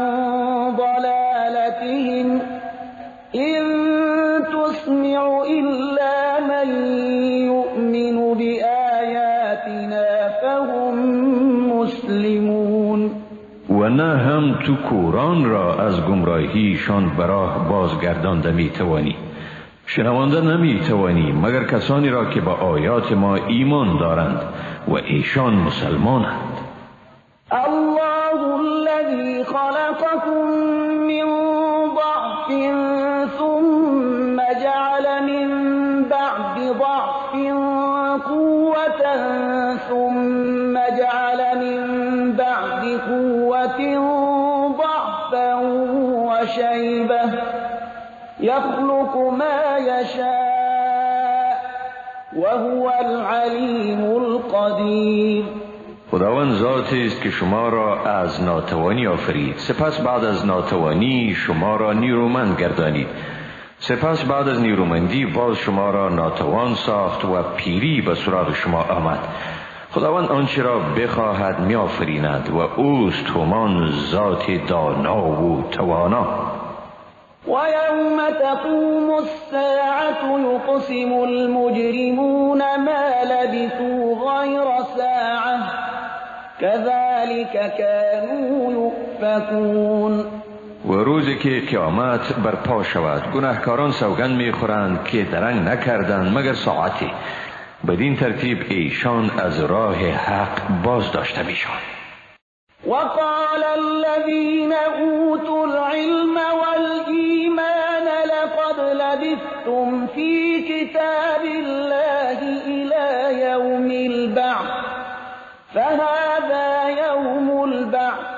Speaker 1: ضلالتهم إن تسمع إلا من يؤمن بآياتنا فهم مسلمون.
Speaker 2: و نه هم تو کوران را از گمراهیشان براه بازگردانده می توانی، شنوانده نمی توانی مگر کسانی را که با آیات ما ایمان دارند و ایشان مسلمانند.
Speaker 1: الله الذي خلقكم من ضعف ثم جعل من بعد ضعف قوة ثم جعل من بعد قوة ضعفا وشيبة يخلق ما يشاء وهو العليم القدير.
Speaker 2: خداوند ذاتی است که شما را از ناتوانی آفرید، سپس بعد از ناتوانی شما را نیرومند گردانید، سپس بعد از نیرومندی باز شما را ناتوان ساخت و پیری به سراغ شما آمد. خداوند آنچه را بخواهد می آفریند و اوست همان ذات دانا و توانا.
Speaker 1: ويوم تقوم الساعة يقسم المجرمون ما لبثوا غير ساعة كذلك كانوا يؤفكون.
Speaker 2: و روزی که قیامت برپا شود گناهکاران سوگند میخورند که درنگ نکردند مگر ساعتی. بدین ترتیب ایشان از راه حق باز داشته میشوند.
Speaker 1: وقال الذين أوتوا العلم والإيمان لقد لبثتم في كتاب الله إلى يوم البعث فهذا يوم البعث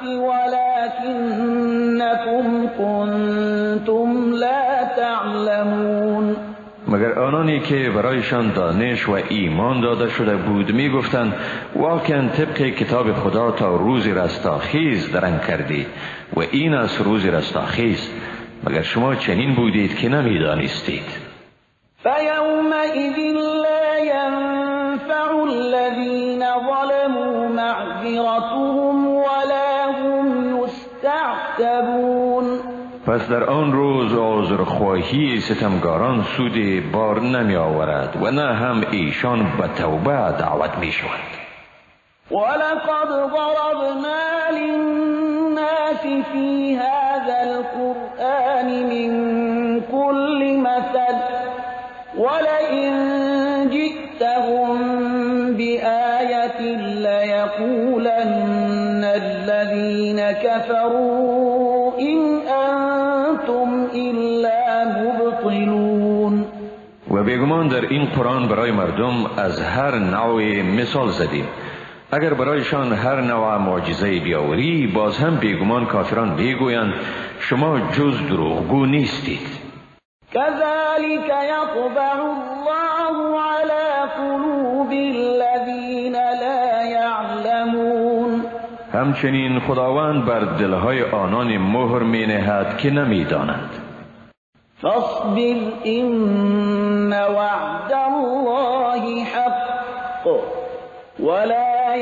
Speaker 1: ولكنكم كنتم لا تعلمون.
Speaker 2: مگر آنانی که برایشان دانش و ایمان داده شده بود می گفتند واقعا طبق کتاب خدا تا روز رستاخیز درنگ کردید و این از روز رستاخیز، مگر شما چنین بودید که نمی دانستید.
Speaker 1: فیومئذ لا ينفع الذین ظلموا معذرتهم ولا هم یستعتبون.
Speaker 2: پس در آن روز عذرخواهی ستمگاران سودی بار نمی آورد و نه هم ایشان به توبه دعوت می شوند.
Speaker 1: ولقد ضربنا للناس في هذا القرآن من كل مثل ولئن جئتهم بآية ليقولن الذين كفروا إن أنتم إلا مبطلون.
Speaker 2: و بیگمان در این قرآن برای مردم از هر نوع مثال زدیم. اگر برایشان هر نوع معجزه بیاوری باز هم بیگمان کافران بیگویند شما جز دروغگو نیستید.
Speaker 1: كذلك يطبع الله على قلوب الذين لا يعلمون.
Speaker 2: همچنین خداوند بر دلهای آنان مهر می نهد که نمی دانند.
Speaker 1: فاصبر إن وعد الله حق ولا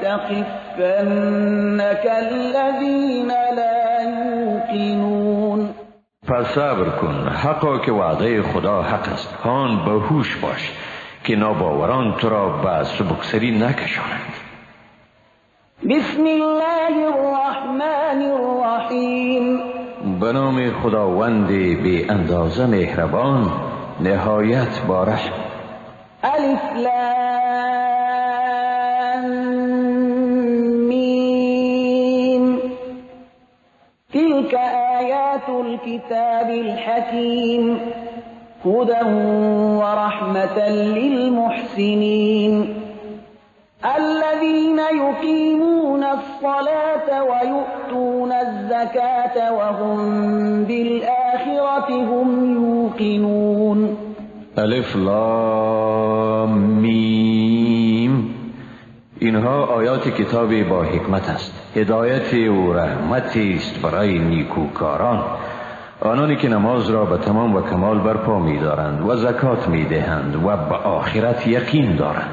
Speaker 1: يستخفنك الذين لا يوقنون.
Speaker 2: پس صبر کن، حقا که وعده خدا حق است. هان به هوش باش که ناباوران تو را به سبکسری نکشانند.
Speaker 1: بسم الله الرحمن الرحیم.
Speaker 2: به نام خداوند بی اندازه مهربان نهایت با رحم.
Speaker 1: الف لام میم. تلك آیات الكتاب الحکیم هدى ورحمة للمحسنين الذين يقيمون الصلاة ويؤتون الزكاة وهم بالآخرة هم يوقنون.
Speaker 2: الف لام میم. اینها آیات کتابی با حکمت است، هدایت و رحمتی است برای نیکوکاران، آنانی که نماز را به تمام و کمال برپا می دارند و زکات می دهند و به آخرت یقین دارند.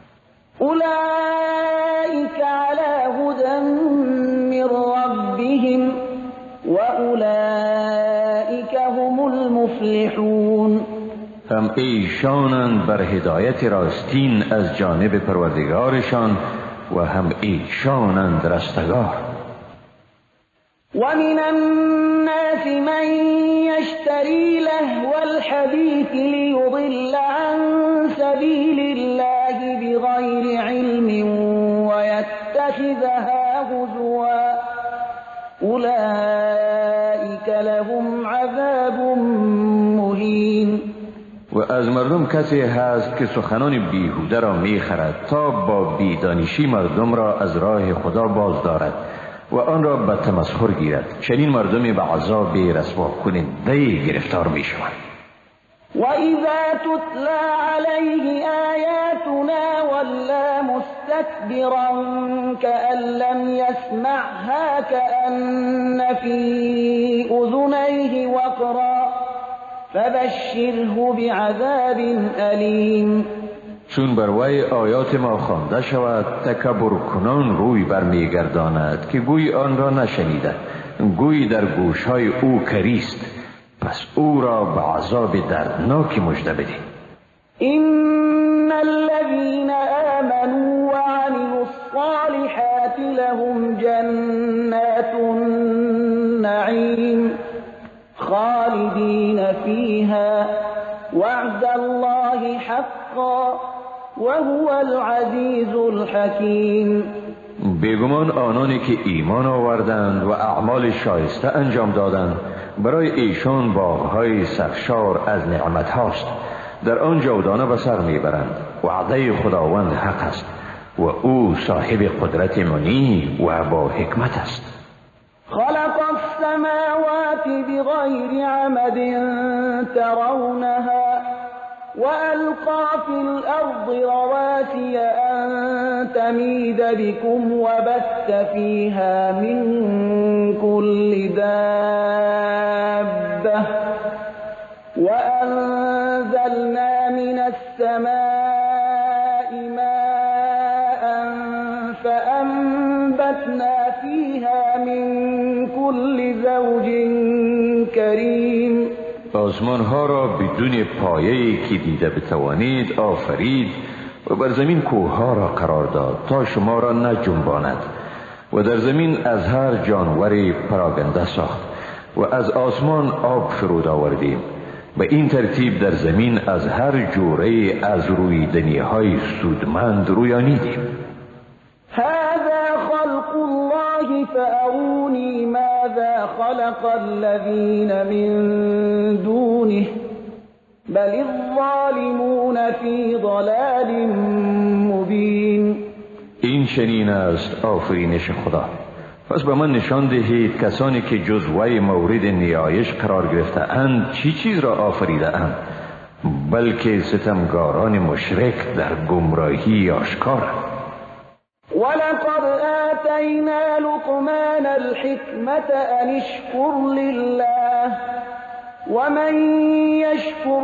Speaker 1: اولئک علی هدى من ربهم و اولئک هم المفلحون.
Speaker 2: هم ایشانند بر هدایت راستین از جانب پروردگارشان و هم ایشانند رستگار.
Speaker 1: ومن الناس من يشتري لهو الحديث ليضل عن سبيل الله بغير علم ويتخذها هزوا أولئك لهم عذاب مهين.
Speaker 2: و از مردم کسی هست که سخنان بیهوده را میخرد تا با بیدانشی مردم را از راه خدا باز دارد و آن را به تمسخر گیرد. چنین مردمی به عذاب رسوا کننده گرفتار می شوند.
Speaker 1: و اذا تتلى علیه آیاتنا ولا مستكبرا كأن لم يسمعها كأن في اذنيه وقرا فبشره بعذاب علیم.
Speaker 2: چون بر وی آیات ما خوانده شود تکبر کنان روی برمیگرداند که گوی آن را نشنیده، گوی در گوشهای او کریست، پس او را به عذاب دردناکی مژده بده.
Speaker 1: این الذین آمنوا وعملوا الصالحات لهم جنات النعیم خالدین فیها وعد الله حقا وهو العزیز الحکیم.
Speaker 2: بیگمان آنانی که ایمان آوردند و اعمال شایسته انجام دادند برای ایشان باغهای سرشار از نعمت هاست، در آن جاودانه به سر میبرند. وعده خداوند حق است و او صاحب قدرت منی و با حکمت است.
Speaker 1: خلق السماوات بغير عمد ترونها وألقى في الأرض رواسي أن تميد بكم وبث فيها من كل دابة وأنزلنا من السماء ماء فأنبتنا فيها من كل زوج کریم.
Speaker 2: آسمان ها را بدون پایه‌ای که دیده بتوانید آفرید و بر زمین کوه ها را قرار داد تا شما را نجنباند و در زمین از هر جانوری پراگنده ساخت و از آسمان آب فرود آوردیم. به این ترتیب در زمین از هر جوره از رویدنی های سودمند رویانیدیم.
Speaker 1: هذا خلق الله فأروني ماذا خلق الذين من دونه بل الظالمون في ضلال مبين.
Speaker 2: این چنین است آفرینش خدا، پس به من نشان دهید کسانی که جزوی مورد نیایش قرار گرفته اند چی چیز را آفریده اند، بلکه ستمگاران مشرک در گمراهی آشکار.
Speaker 1: ولقد آتينا لقمان الحكمة أن اشكر لله ومن يشكر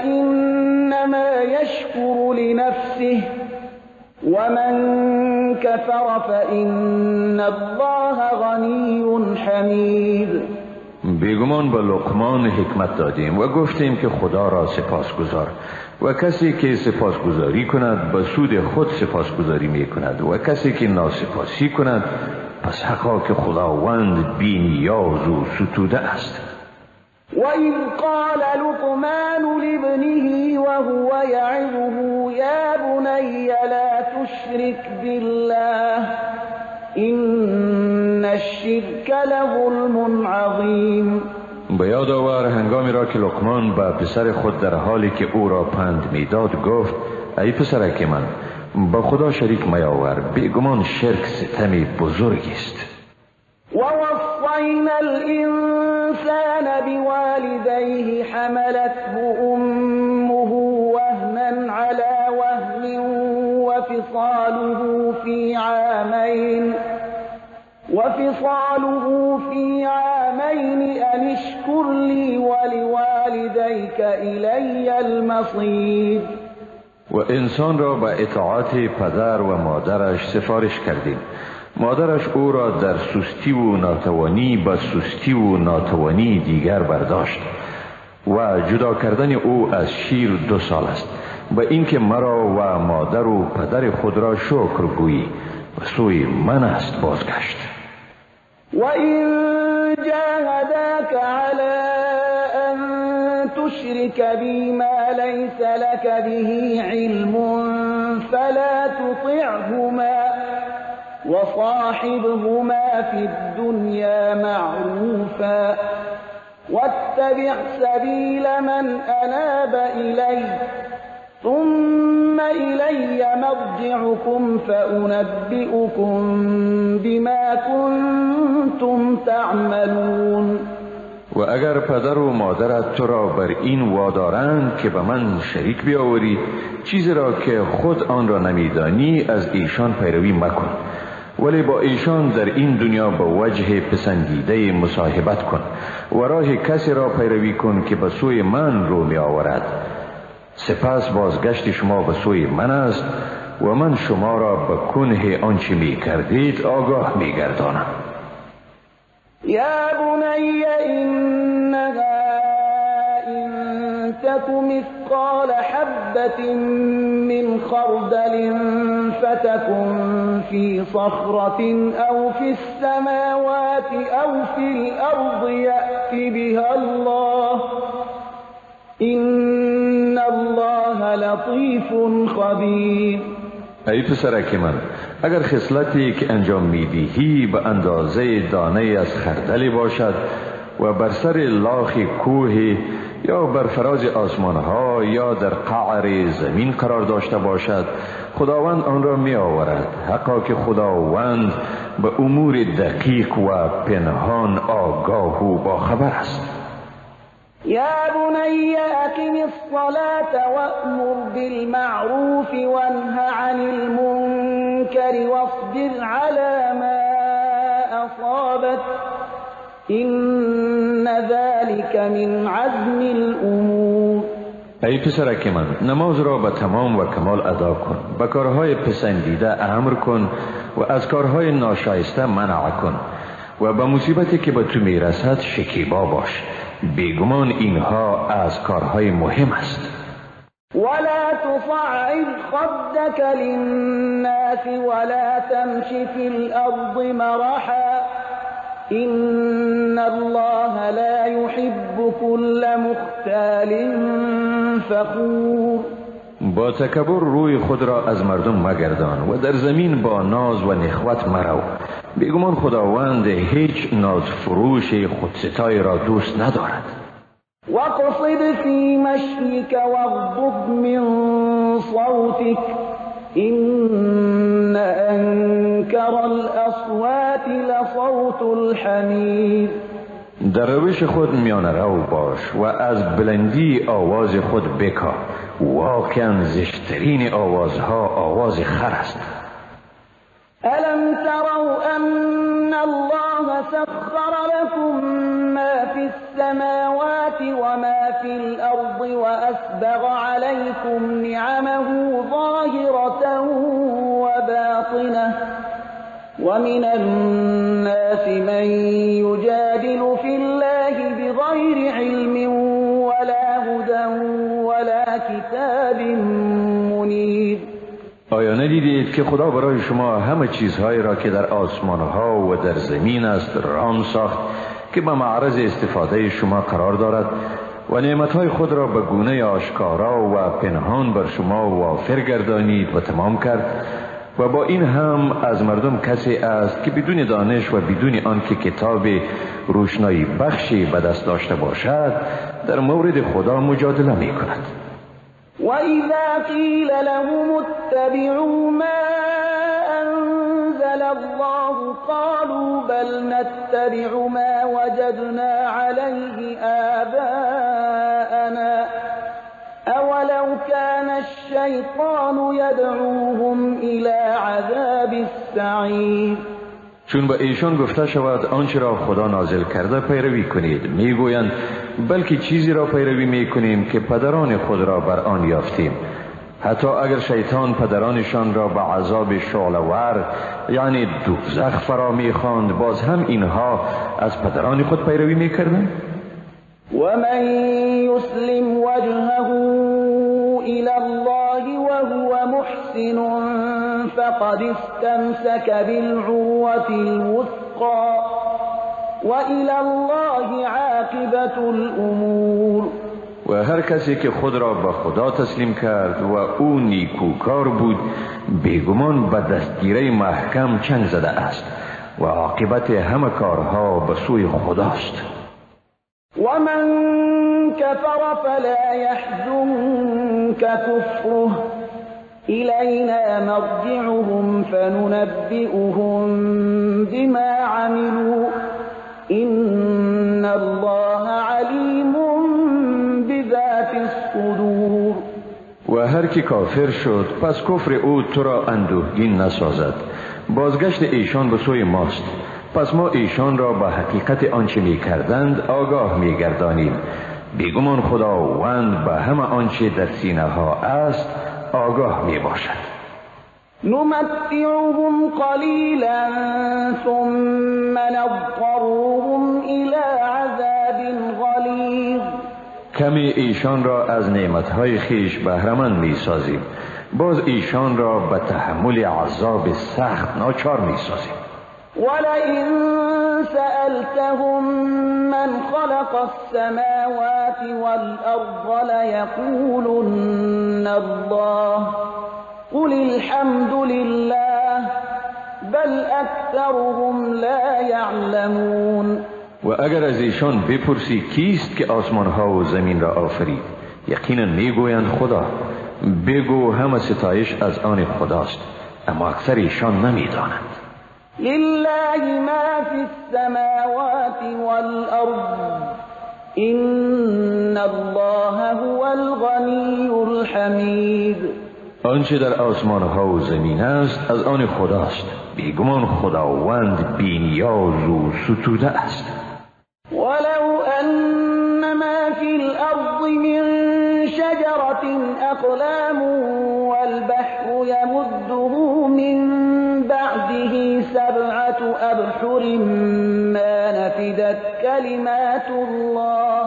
Speaker 1: فإنما يشكر لنفسه ومن كفر فإن الله غني حميد.
Speaker 2: بیگمان به لقمان حکمت دادیم و گفتیم که خدا را سپاسگزار و کسی که سپاسگزاری کند به سود خود سپاسگزاری می کند و کسی که ناسپاسی کند پس حقا که خداوند بی نیاز و ستوده است.
Speaker 1: وَإِذْ قَالَ لُقْمَانُ لِابْنِهِ وَهُوَ يَعِظُهُ يَا بُنَيَّ لَا تُشْرِكْ بِاللَّهِ إِنَّ الشِّرْكَ لَظُلْمٌ عَظِيمٌ.
Speaker 2: به یاد آور هنگامی را که لقمان به پسر خود در حالی که او را پند میداد گفت ای پسرک من با خدا شریک میاور، بیگمان شرک ستمی بزرگی است.
Speaker 1: ووصينا الإنسان بوالديه حملته أمه وهنا على وهن وفصاله في عامين وفصاله في عامين أن اشكر لي ولوالديك إلي المصير.
Speaker 2: و انسان را به اطاعت پدر و مادرش سفارش کردیم. مادرش او را در سستی و ناتوانی به سستی و ناتوانی دیگر برداشت و جدا کردن او از شیر دو سال است، به اینکه مرا و مادر و پدر خود را شکر گویی و سوی من است بازگشت.
Speaker 1: و این جاهداک علی ان تشرک بی ما لیس لک به علم فلا تطعهما وصاحبهما في الدنيا معروفا واتبع سبيل من أناب إلي ثم إلي مرجعكم فأنبئكم بما كنتم تعملون.
Speaker 2: و اگر پدر و مادرت تو را بر این وادارند که به من شریک بیاوری، چیزی را که خود آن را نمیدانی از ایشان پیروی مکن ولی با ایشان در این دنیا به وجه پسندیده مصاحبت کن و راه کسی را پیروی کن که به سوی من رو می آورد. سپس بازگشت شما به سوی من است و من شما را به کنه آنچه می کردید آگاه می گردانم.
Speaker 1: یا بنی انها ان تک مثقال حبة من خردل فتكن في صخرة او في السماوات او في الارض یأت بها الله ان الله لطیف خبیر.
Speaker 2: ای پسرک من، اگر خصلتی که انجام میدهی به اندازه دانه از خردلی باشد و بر سر لاخ کوه یا بر فراز آسمانها یا در قعر زمین قرار داشته باشد، خداوند آن را می آورد، حقا که خداوند به امور دقیق و پنهان آگاه و باخبر است.
Speaker 1: یا بنی اقم الصلاة وأمر بالمعروف وانه عن المنکر واصبر على ما اصابك ان ذلك من عزم الامور.
Speaker 2: ای پسرک من، نماز را به تمام و کمال ادا کن، به کارهای پسندیده امر کن و از کارهای ناشایسته منع کن و به مصیبتی که به تو میرسد شکیبا باش. بیگمان اینها از کارهای مهم است.
Speaker 1: ولا تصعد خدك للناس ولا تمش في الارض مرحا ان الله لا يحب كل مختال فخور.
Speaker 2: با تکبر روی خود را از مردم مگردان و در زمین با ناز و نخوت مرو. بیگمان خداوند هیچ ناز فروش خودستای را دوست ندارد.
Speaker 1: واقصد في مشيك واغضض من صوتك إن أنكر الأصوات لصوت الحمير.
Speaker 2: در روش خود میانه رو باش و از بلندی آواز خود بکا. واقعا زشترین آوازها آواز خر است.
Speaker 1: ألم تروا أن الله سخر لكم ما في السماوات وما في الأرض وأسبغ عليكم نعمه ظاهرة وباطنة ومن الناس من يجادل في الله بغير علم ولا هدى ولا كتاب منير.
Speaker 2: آیا ندیدید که خدا برای شما همه چیزهایی را که در آسمانها و در زمین است رام ساخت که به معرض استفاده شما قرار دارد و نعمتهای خود را به گونه آشکارا و پنهان بر شما وافر گردانید و تمام کرد و با این هم از مردم کسی است که بدون دانش و بدون آنکه کتاب روشنایی بخشی به دست داشته باشد در مورد خدا مجادله می کند.
Speaker 1: وَإِذَا قِيلَ لَهُمُ اتَّبِعُوا مَا أَنزَلَ اللَّهُ قَالُوا بَلْ نَتَّبِعُ مَا وَجَدْنَا عَلَيْهِ آبَاءَنَا أَوَلَوْ كَانَ الشَّيْطَانُ يَدْعُوهُمْ إِلَى عَذَابِ السَّعِيرِ.
Speaker 2: چون به ایشان گفته شود آنچه را خدا نازل کرده پیروی کنید، میگویند بلکه چیزی را پیروی میکنیم که پدران خود را بر آن یافتیم. حتی اگر شیطان پدرانشان را به عذاب شعله‌ور یعنی دوزخ فرا میخواند، باز هم اینها از پدران خود پیروی میکردند.
Speaker 1: ومن يسلم وجهه إلى الله وهو محسن فقد استمسك بالعروة الوثقى وإلى الله عاقبة الأمور.
Speaker 2: و هر کسی که خود را به خدا تسلیم کرد و او نیکوکار بود، بیگمان به دستگیره محکم چنگ زده است و عاقبت همه کارها به سوی خداست.
Speaker 1: ومن كفر فلا يحزنك كفره إلينا مرجعهم فننبئهم بما عملوا إن الله عليم بذات الصدور.
Speaker 2: و هر کی کافر شد پس کفر او تو را اندوهگین نسازد. بازگشت ایشان به سوی ماست، پس ما ایشان را به حقیقت آنچه می کردند آگاه می گردانیم. بیگمان خداوند به همه آنچه در سینه ها است آگاه می باشد.
Speaker 1: نمتعهم قلیلا ثم نضطرهم الی عذاب غلیظ.
Speaker 2: کمی ایشان را از نعمتهای خیش بهره‌مند می سازیم، باز ایشان را به تحمل عذاب سخت ناچار می سازیم.
Speaker 1: ولئن سألتهم من خلق السماوات والأرض ليقولن الله قل الحمد لله بل أكثرهم لا يعلمون.
Speaker 2: و اگر از ایشان بپرسی کیست که آسمان ها و زمین را آفرید، یقینا میگویند خدا. بگو همه ستایش از آن خداست، اما اکثر ایشان نمیدانند.
Speaker 1: لله ما فی السماوات والارض ان الله هو الغنی الحمید.
Speaker 2: آنچه در آسمان ها و زمین است از آن خداست، بیگمان خداوند بی‌نیاز و ستوده است.
Speaker 1: ولو ان ما فی الارض من شجرة اقلام والبحر يمده من بعده سبعة أبحر ما نفدت كلمات الله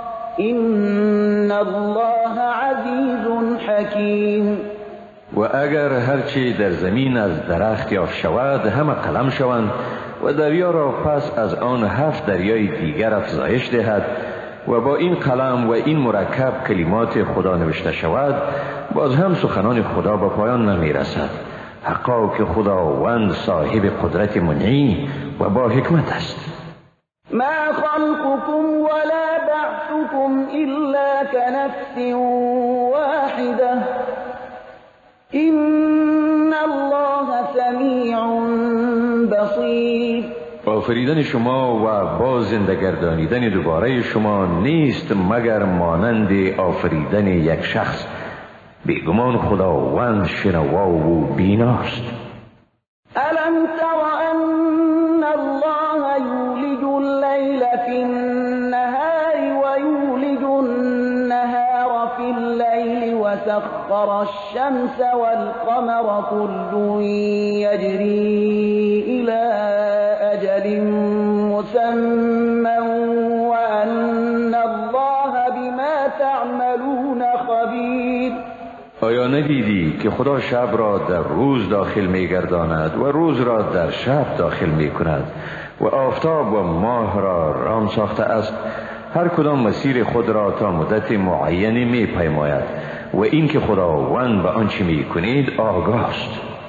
Speaker 1: إن الله عزيز حكيم.
Speaker 2: و اگر هرچی در زمین از درخت یافت شود همه قلم شوند و دریا را پس از آن هفت دریای دیگر افزایش دهد و با این قلم و این مرکب کلمات خدا نوشته شود، باز هم سخنان خدا به پایان نمی رسد. حقا که خداوند صاحب قدرت منعی و با حکمت است.
Speaker 1: ما خلقكم ولا بعثكم الا كنفس واحده ان الله سمیع بصیر.
Speaker 2: آفریدن شما و باز زنده گردانیدن دوباره شما نیست مگر مانند آفریدن یک شخص، بیگمان خداوند شنوا و بیناست.
Speaker 1: الم تر ان الله یولج اللیل فی النهار و یولج النهار فی اللیل و سخر الشمس والقمر كل یجری الی اجل مسمى وان الله بما تعملون خبیر.
Speaker 2: آیا ندیدی که خدا شب را در روز داخل می گرداند و روز را در شب داخل می کند و آفتاب و ماه را رام ساخته است؟ هر کدام مسیر خود را تا مدت معینی می پیماید و این که خداوند به آنچه می کنید آگاه است.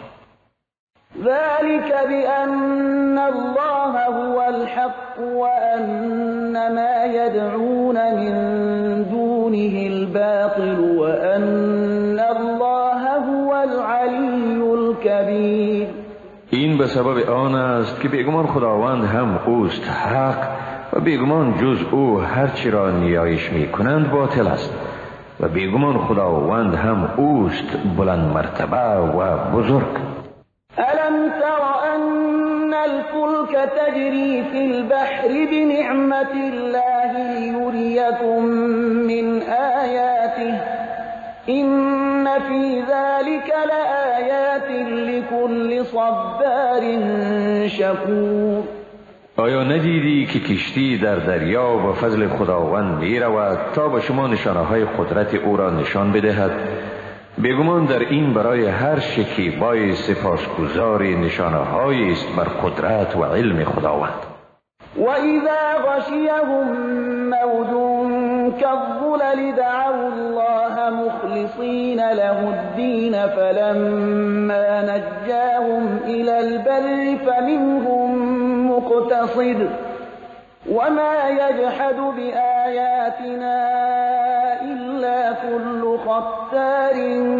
Speaker 1: ذلك بأن الله هو الحق وأن ما يدعون من دونه الباطل وأن الله هو العلي الكبير.
Speaker 2: این به سبب آن است که بیگمان خداوند هم اوست حق و بیگمان جز او هرچی را نیایش می کنند باطل است و بیگمان خداوند هم اوست بلند مرتبه و بزرگ.
Speaker 1: ألم تر أن الفلك تجري في البحر بنعمة الله ليريكم من آياته إن في ذلك لآيات لكل صبار شكور.
Speaker 2: آیا ندیدی که کشتی در دریا و فضل خداوند می رود تا به شما نشانه های قدرت او را نشان بدهد؟ بیگمان در این برای هر شکیبای سپاسگزار نشانه هایی است بر قدرت و علم خداوند.
Speaker 1: و اذا غشیهم موج كالظلل دعوا الله مخلصین له الدین فلما نجاهم الى البر فمنهم مقتصد وما يجحد بآياتنا إلا كل ختار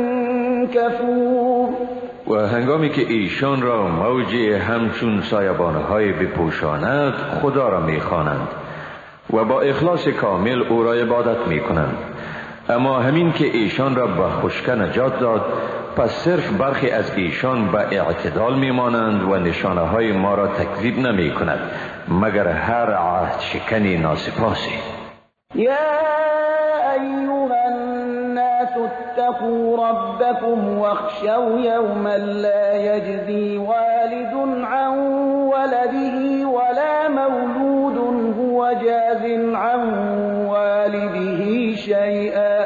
Speaker 1: كفور.
Speaker 2: و هنگامی که ایشان را موجی همچون سایبانهای بپوشاند خدا را میخوانند و با اخلاص کامل او را عبادت میکنند، اما همین که ایشان را به خشکی نجات داد پس صرف برخی از ایشان به اعتدال میمانند و نشانه های ما را تکذیب نمی کند مگر هر عهد شکنی ناسپاسی.
Speaker 1: یا ایها الناس اتقوا ربكم واخشوا یوما لا یجزی والد عن ولده ولا مولود هو جاز عن والده شيئا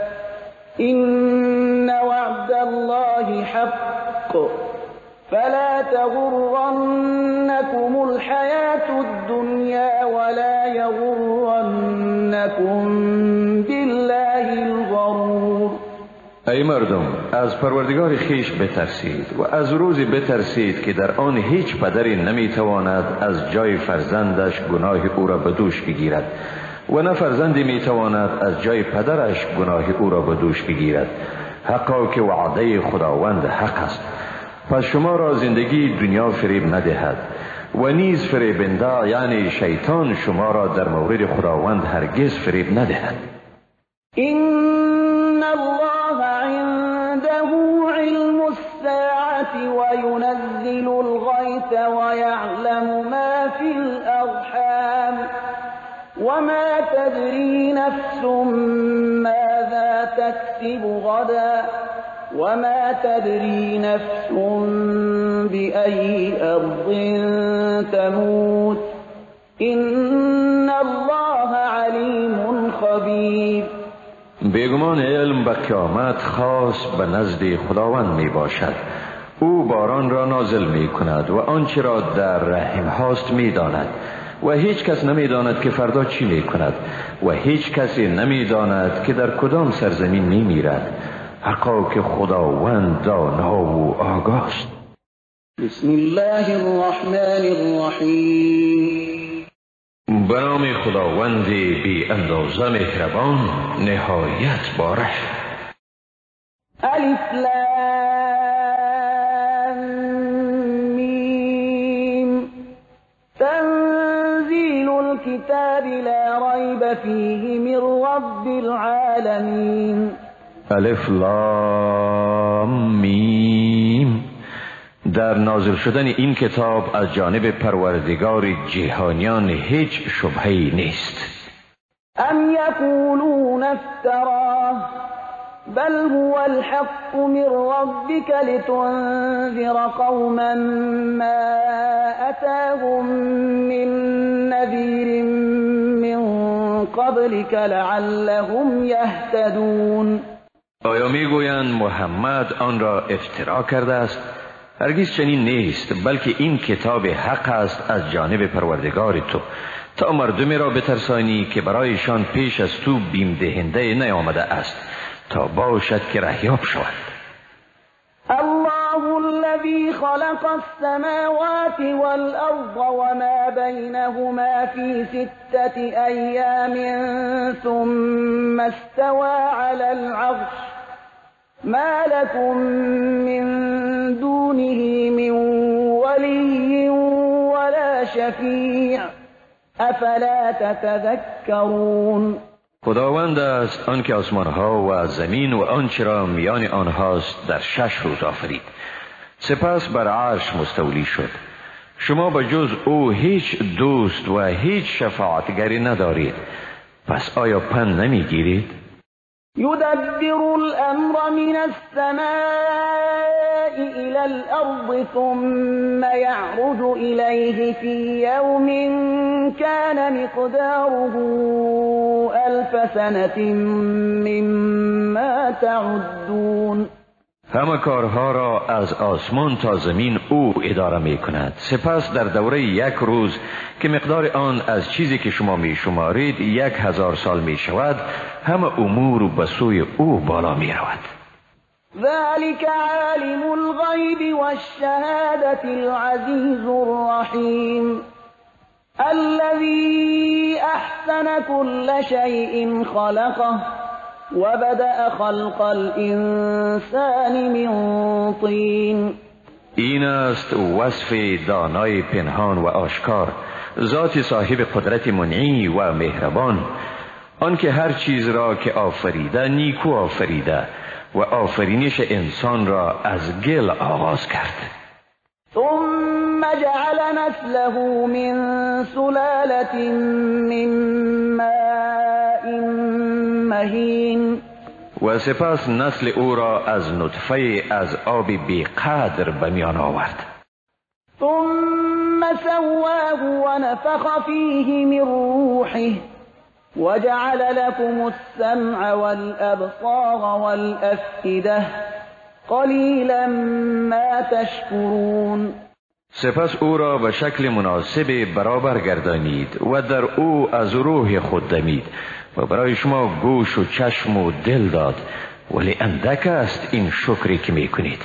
Speaker 1: إن وعد الله حق فلا تغرنكم الحياة الدنيا ولا يغرنكم بالله الغرور.
Speaker 2: ای مردم، از پروردگار خیش بترسید و از روزی بترسید که در آن هیچ پدری نمیتواند از جای فرزندش گناه او را به دوش بگیرد و نه فرزندی میتواند از جای پدرش گناه او را به دوش بگیرد. حقا که وعده خداوند حق است. پس شما را زندگی دنیا فریب ندهد و نیز فریبنده یعنی شیطان شما را در مورد خداوند هرگز فریب ندهد.
Speaker 1: این الله عنده علم الساعة وينزل الغيث ويعلم ما في الأرحام وما تدري نفس ماذا تكسب غدا وما تدري نفس بأي أرض تموت إن الله عليم خبير.
Speaker 2: بیگمان علم به قیامت خاص به نزد خداوند می باشد. او باران را نازل می کند و آنچه را در رحم هاست می داند و هیچ کس نمی داند که فردا چی می کند و هیچ کسی نمی داند که در کدام سرزمین می میرد. حقا که خداوند دانا و آگاه است.
Speaker 1: بسم الله الرحمن الرحیم.
Speaker 2: به نام خداوند بی اندازه مهربان نهایت باره.
Speaker 1: الف لام میم. تنزیل الكتاب لا ریب فیه من رب العالمین.
Speaker 2: الف لام میم. در نازل شدن این کتاب از جانب پروردگار جهانیان هیچ شبهه‌ای نیست.
Speaker 1: ام یقولون افتراه بل هو الحق من ربك لتنذر قوما ما أتاهم من نذير من قبلك لعلهم يهتدون.
Speaker 2: آیا میگویند محمد آن را افترا کرده است؟ هرگز چنین نیست، بلکه این کتاب حق است از جانب پروردگار تو تا مردمی را بترسانی که برایشان پیش از تو بیم دهنده نیامده است تا باشد که رهیاب شوند.
Speaker 1: الله الذي خلق السماوات والأرض وما بينهما في ستة أيام ثم استوى على العرش ما لكم من دونه من ولي ولا شفيع افلا تتذكرون.
Speaker 2: خداوند است آنکه آسمانها و زمین و آنچه را میان آنهاست در شش روز آفرید، سپس بر عرش مستولی شد. شما به جز او هیچ دوست و هیچ شفاعتگری ندارید، پس آیا پند نمیگیرید؟
Speaker 1: يدبر الأمر من السماء إلى الأرض ثم يعرج إليه في يوم كان مقداره ألف سنة مما تعدون.
Speaker 2: همه کارها را از آسمان تا زمین او اداره می کند، سپس در دوره یک روز که مقدار آن از چیزی که شما می شمارید یک هزار سال می شود، همه امور به سوی او بالا می رود.
Speaker 1: ذلك عالم الغیب والشهادة العزیز الرحیم الذي احسن كل شيء خلقه وبدأ خلق الانسان من طین.
Speaker 2: این است وصف دانای پنهان و آشکار، ذات صاحب قدرت منعی و مهربان، آنکه هر چیز را که آفریده نیکو آفریده و آفرینش انسان را از گل آغاز کرد.
Speaker 1: ثم جعل نسله من سلالة من ماء مهین،
Speaker 2: و سپس نسل او را از نطفه از آب بیقدر به میان آورد.
Speaker 1: ثم سواه ونفخ فيه من روحه وجعل لكم السمع والأبصار والأفئدة قلیلا ما تشکرون.
Speaker 2: سپس او را به شکل مناسب برابر گردانید و در او از روح خود دمید و برای شما گوش و چشم و دل داد، ولی اندک است این شکری که می کنید.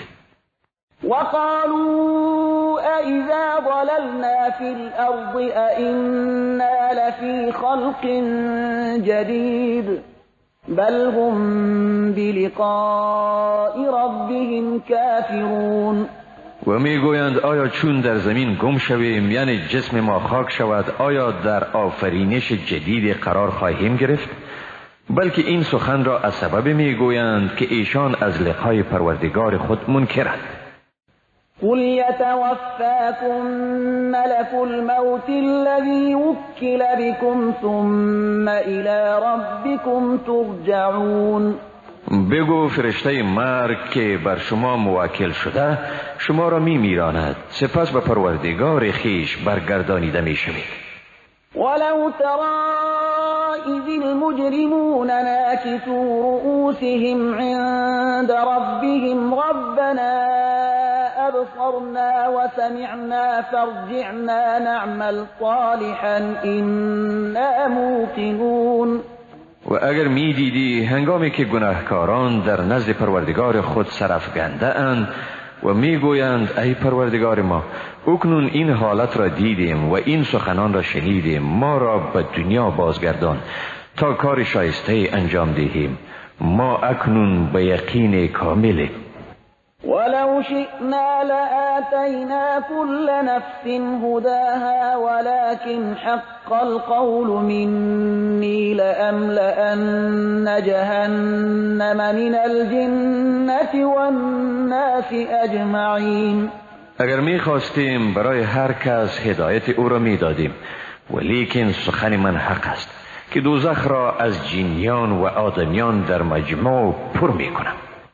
Speaker 1: وقالوا أإذا ضللنا في الأرض أإنا لفي خلق جديد بل هم بلقاء ربهم كافرون.
Speaker 2: و می گویند آیا چون در زمین گم شویم، یعنی جسم ما خاک شود، آیا در آفرینش جدید قرار خواهیم گرفت؟ بلکه این سخن را از سبب می گویند که ایشان از لقای پروردگار خود منکرند.
Speaker 1: قل يتوفاكم ملك الموت الذي وكل بكم ثم إلى ربكم ترجعون.
Speaker 2: بگو فرشته مرگ که بر شما موکل شده شما را می میراند، سپس به پروردگار خیش برگردانیده می شوید.
Speaker 1: ولو ترى إذ المجرمون ناكسوا رؤوسهم عند ربهم ربنا أبصرنا وسمعنا فارجعنا نعمل صالحا إنا موقنون.
Speaker 2: و اگر می دیدی هنگامی که گناهکاران در نزد پروردگار خود سرافکنده اند و می گویند ای پروردگار ما، اکنون این حالت را دیدیم و این سخنان را شنیدیم، ما را به دنیا بازگردان تا کار شایسته انجام دهیم، ما اکنون به یقین کامل.
Speaker 1: ولو شئنا لآتينا كل نفس هداها ولكن حق القول مني لأملأن جهنم من الجنة والناس أجمعين.
Speaker 2: اگر می خواستیم برای هر کس هدایت او را می دادیم، ولیکن سخن من حق است که دوزخ را از جنیان و آدمیان در مجموع پر می کنم.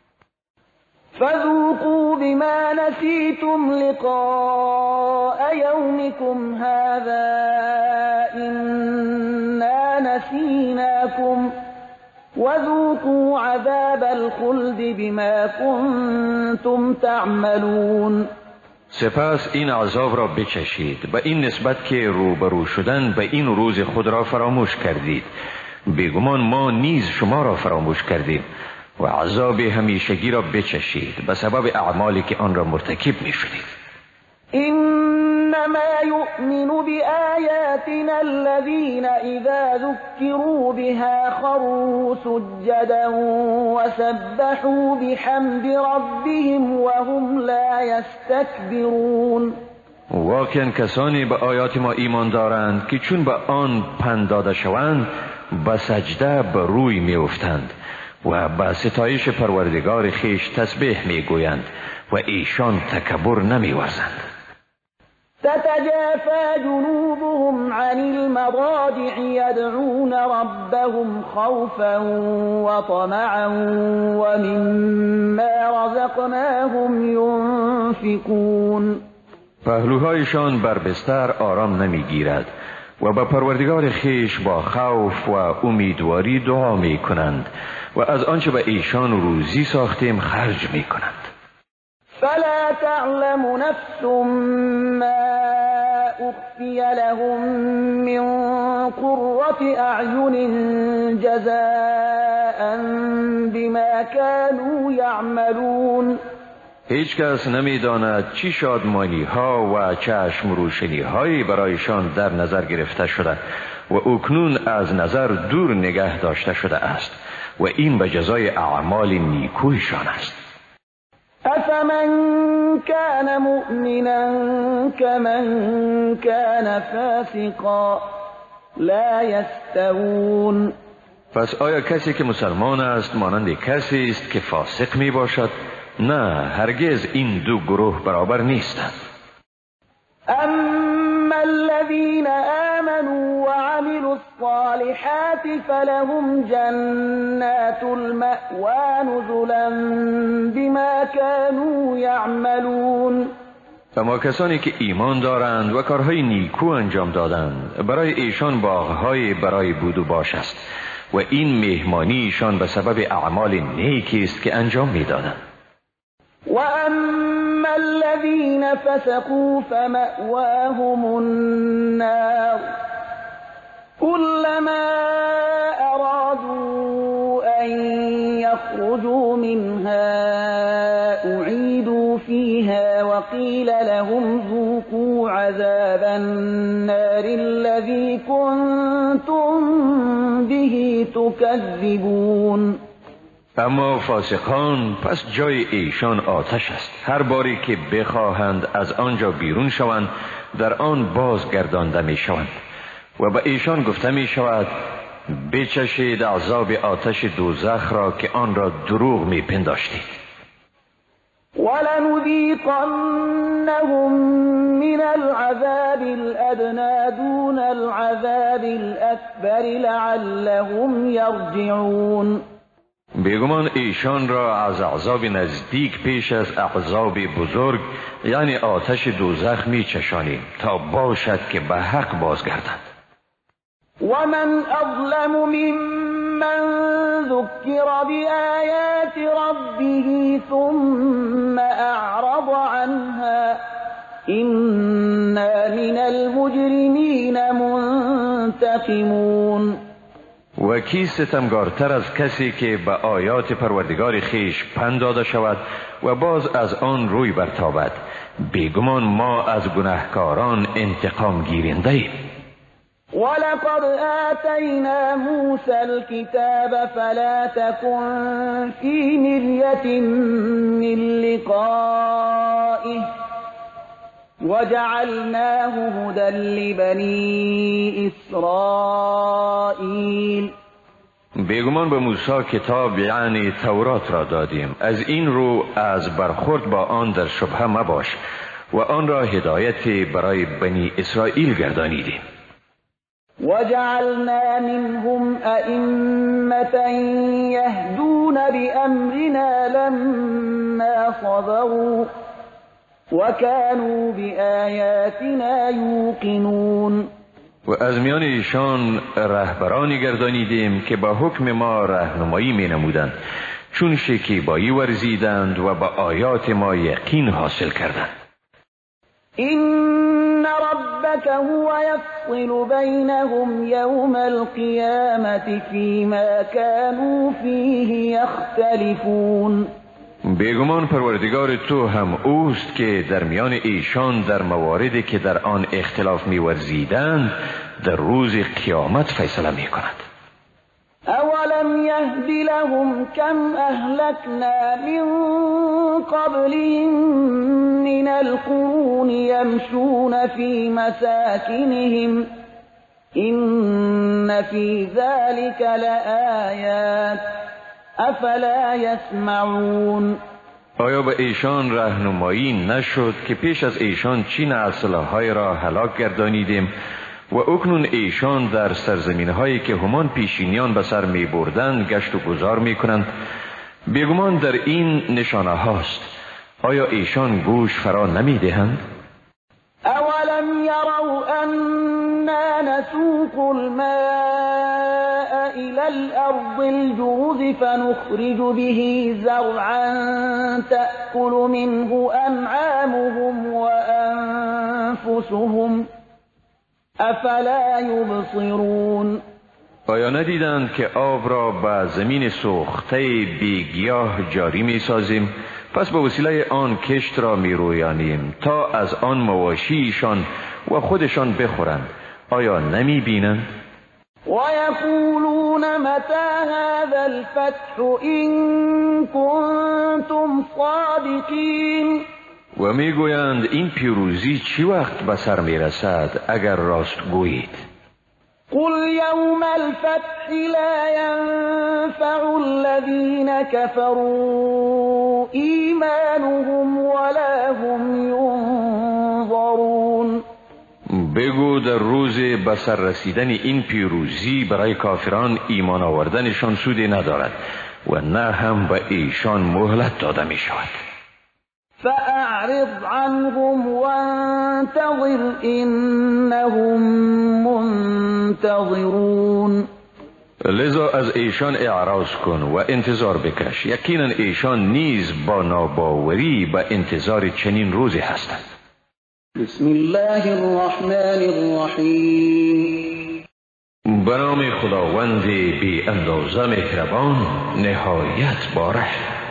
Speaker 1: فذوقوا بما نسيتم لقاء يومكم هذا إنا نسيناكم وذوقوا عذاب الخلد بما كنتم تعملون.
Speaker 2: سپس این عذاب را بچشید به این نسبت که روبرو شدن به این روز خود را فراموش کردید. بیگمان ما نیز شما را فراموش کردیم و عذاب همیشگی را بچشید به سبب اعمالی که آن را مرتکب می شدید.
Speaker 1: انما يؤمن بآياتنا الذين اذا ذكروا بها خروا سجدا وسبحوا بحمد ربهم وهم لا يستكبرون.
Speaker 2: واقعا کسانی به آیات ما ایمان دارند که چون به آن پند داده شوند به سجده به روی می افتند و به ستایش پروردگار خیش تسبیح می گویند و ایشان تکبر نمی ورزند.
Speaker 1: تتجافى جنوبهم عن المضاجع يدعون ربهم خوفا وطمعا ومما رزقناهم ينفقون.
Speaker 2: پهلوهایشان بر بستر آرام نمی گیرد و به پروردگار خیش با خوف و امیدواری دعا می کنند و از آنچه به ایشان روزی ساختیم خرج می کنند.
Speaker 1: فلا تعلم نفس ما أخفي لهم من قرة أعين جزاء بما كانوا يعملون.
Speaker 2: هیچ کس نمی داند چی شادمانی ها و چشم روشنی هایی برایشان در نظر گرفته شده و اکنون از نظر دور نگه داشته شده است و این به جزای اعمال نیکویشان است.
Speaker 1: أفمن كان مؤمنا كمن كان فاسقا لا يستوون.
Speaker 2: پس آیا کسی که مسلمان است مانند کسی است که فاسق می باشد؟ نه، هرگز این دو گروه برابر نیستند.
Speaker 1: اما الذين آمنوا وعملوا الصالحات فلهم جنات المأوى نزلا بما كانوا يعملون.
Speaker 2: اما کسانی که ایمان دارند و کارهای نیکو انجام دادند، برای ایشان باغهای برای بود و باش است و این مهمانی ایشان به سبب اعمال نیکی است که انجام می‌دادند.
Speaker 1: و اما الذين فسقوا فمأواهم النار كلما ارادوا ان يخرجوا منها اعيدوا فيها وقيل لهم ذوقوا عذاب النار الذي كنتم به تكذبون.
Speaker 2: اما فاسقان پس جای ایشان آتش است. هر باری که بخواهند از آنجا بیرون شوند در آن بازگردانده می شوند و به ایشان گفته می شود بچشید عذاب آتش دوزخ را که آن را دروغ می پنداشتید.
Speaker 1: ولنذيقنهم من العذاب الأدنى دون العذاب الأكبر لعلهم يرجعون.
Speaker 2: بیگمان ایشان را از عذاب نزدیک پیش از عذاب بزرگ یعنی آتش دوزخ می چشانیم تا باشد که به حق بازگردند.
Speaker 1: ومن أظلم ممن ذكر بآيات ربه ثم أعرض عنها إنا من المجرمين منتقمون.
Speaker 2: و کی ستمگارتر از کسی که به آیات پروردگار خیش پند داده شود و باز از آن روی برتابد؟ بیگمان ما از گناهکاران انتقام گیرنده ایم.
Speaker 1: ولقد آتينا موسى الكتاب فلا تكن في مرية من لقائه وجعلناه هدى لبني إسرائيل.
Speaker 2: بیگمان به موسی کتاب یعنی تورات را دادیم، از این رو از برخورد با آن در شبهه مباش و آن را هدایت برای بنی اسرائیل گردانیدیم.
Speaker 1: وجعلنا منهم أئمة يهدون بأمرنا لما صبروا وكانوا بآياتنا يوقنون.
Speaker 2: و از میان ایشان رهبرانی گردانیدیم که با حکم ما راهنمایی می نمودند چون شکیبایی ورزیدند و با آیات ما یقین حاصل کردند.
Speaker 1: إن ربك هو يفصل بينهم يوم القيامة فيما كانوا فيه يختلفون.
Speaker 2: بیگمان پروردگار تو هم اوست که در میان ایشان در مواردی که در آن اختلاف می‌ورزیدند در روز قیامت فیصله می‌کند.
Speaker 1: اولم يهد لهم كم اهلكنا من قبلهم من القرون يمشون في مساكنهم إن في ذلك لآيات افلا يسمعون.
Speaker 2: آیا به ایشان راهنمایی نشد که پیش از ایشان چین نسل‌های را هلاک گردانیدیم و اکنون ایشان در سرزمین‌هایی که همان پیشینیان به سر می‌بردند گشت و گذار می‌کنند؟ بیگمان در این نشانه هاست. آیا ایشان گوش فرا نمی‌دهند؟
Speaker 1: اولم يروا أنا نسوق الماء إلى الأرض الجرز فنخرج به زرعا تأكل منه أنعامهم وأنفسهم افلا یبصرون.
Speaker 2: آیا ندیدند که آب را به زمین سوخته بیگیاه جاری می سازیم پس به وسیله آن کشت را می رویانیم تا از آن مواشیشان و خودشان بخورند؟ آیا نمی بینند؟
Speaker 1: و یقولون متى هذا الفتح ان کنتم صادقین.
Speaker 2: و میگویند این پیروزی چی وقت به سر میرسد اگر راست گویید؟
Speaker 1: قل يوم الفتح لا ينفع الذين كفروا إيمانهم ولا هم ينظرون.
Speaker 2: بگو در روز به سر رسیدن این پیروزی برای کافران ایمان آوردنشان سودی ندارد و نه هم به ایشان مهلت داده می شود.
Speaker 1: فأعرض عنهم وانتظر إنهم منتظرون.
Speaker 2: لذا از ایشان اعراض کن و انتظار بکش، یقینا ایشان نیز با ناباوری به انتظار چنین روزی هستند.
Speaker 1: بسم الله الرحمن الرحیم.
Speaker 2: به نام خداوند بی اندازه مهربان نهایت باره.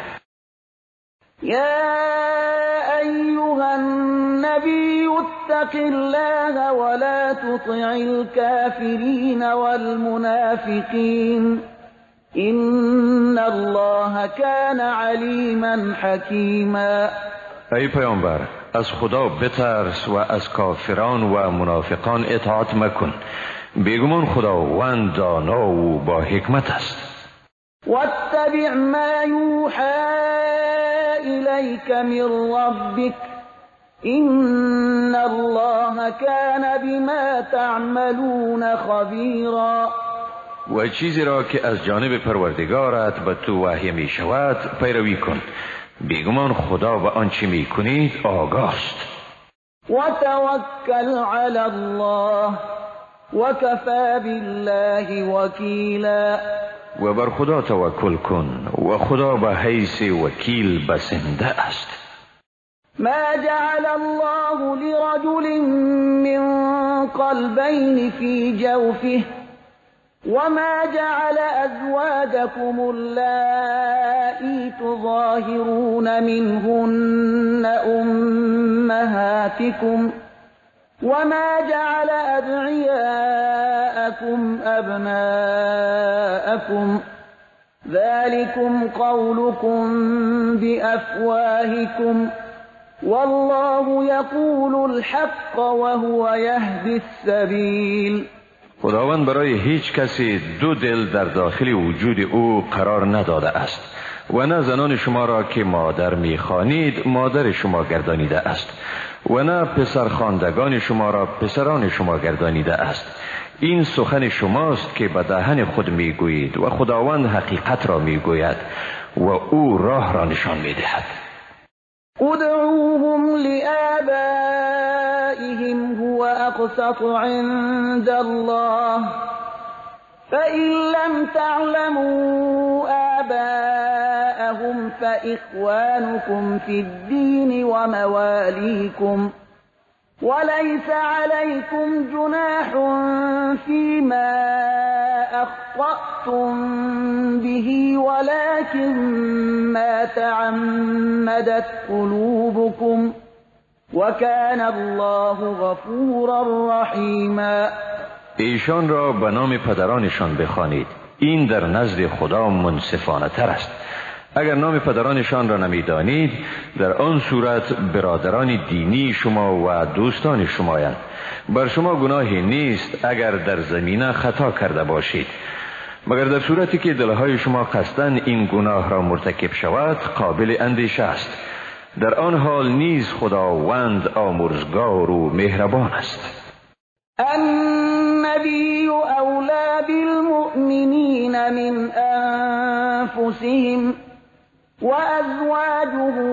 Speaker 1: یا ایها النبی اتق الله ولا تطع الكافرین والمنافقین ان الله كان علیما حکیما.
Speaker 2: ای پیامبر، از خدا بترس و از کافران و منافقان اطاعت مکن، بیگمان خداوند دانا و با حکمت است.
Speaker 1: واتبع ما یوحى الیک من ربک ان الله كان بما تعملون خبیرا.
Speaker 2: و چیزی را که از جانب پروردگارت به تو وحی می شود پیروی کن، بیگمان خدا به آنچه می کنید آگاه است.
Speaker 1: و توکل علی الله و کفی بالله وکیلا.
Speaker 2: و بر خدا توکل کن و خدا به حیث وکیل بسنده است.
Speaker 1: ما جعل الله لرجل من قلبين في جوفه وما جعل أزواجكم اللائي تظاهرون منهن أمهاتكم وما جعل أدعياءكم أبناءكم ذلكم قولكم بأفواهكم والله يقول الحق وهو يهدي السبيل.
Speaker 2: خداوند برای هیچ کسی دو دل در داخل وجود او قرار نداده است و نه زنان شما را که مادر می‌خوانید مادر شما گردانیده است و نه پسرخواندگان شما را پسران شما گردانیده است. این سخن شماست که به دهن خود میگویید و خداوند حقیقت را میگوید و او راه را نشان میدهد.
Speaker 1: ادعوهم لآبائهم هو أقسط عند الله فإن لم تعلموا آباءهم فإخوانكم في الدين ومواليكم وليس عليكم جناح فيما أخطأتم به ولكن ما تعمدت قلوبكم وكان الله غفورا رحيما.
Speaker 2: ایشان را به نام پدرانشان بخوانید، این در نزد خدا منصفانه تر است. اگر نام پدرانشان را نمیدانید در آن صورت برادران دینی شما و دوستان شمایند. بر شما گناهی نیست اگر در زمینه خطا کرده باشید، مگر در صورتی که دلهای شما قصداً این گناه را مرتکب شود قابل اندیشه است. در آن حال نیز خداوند آمرزگار و مهربان است.
Speaker 1: النبی اولی بالمؤمنین من انفسهم وأزواجه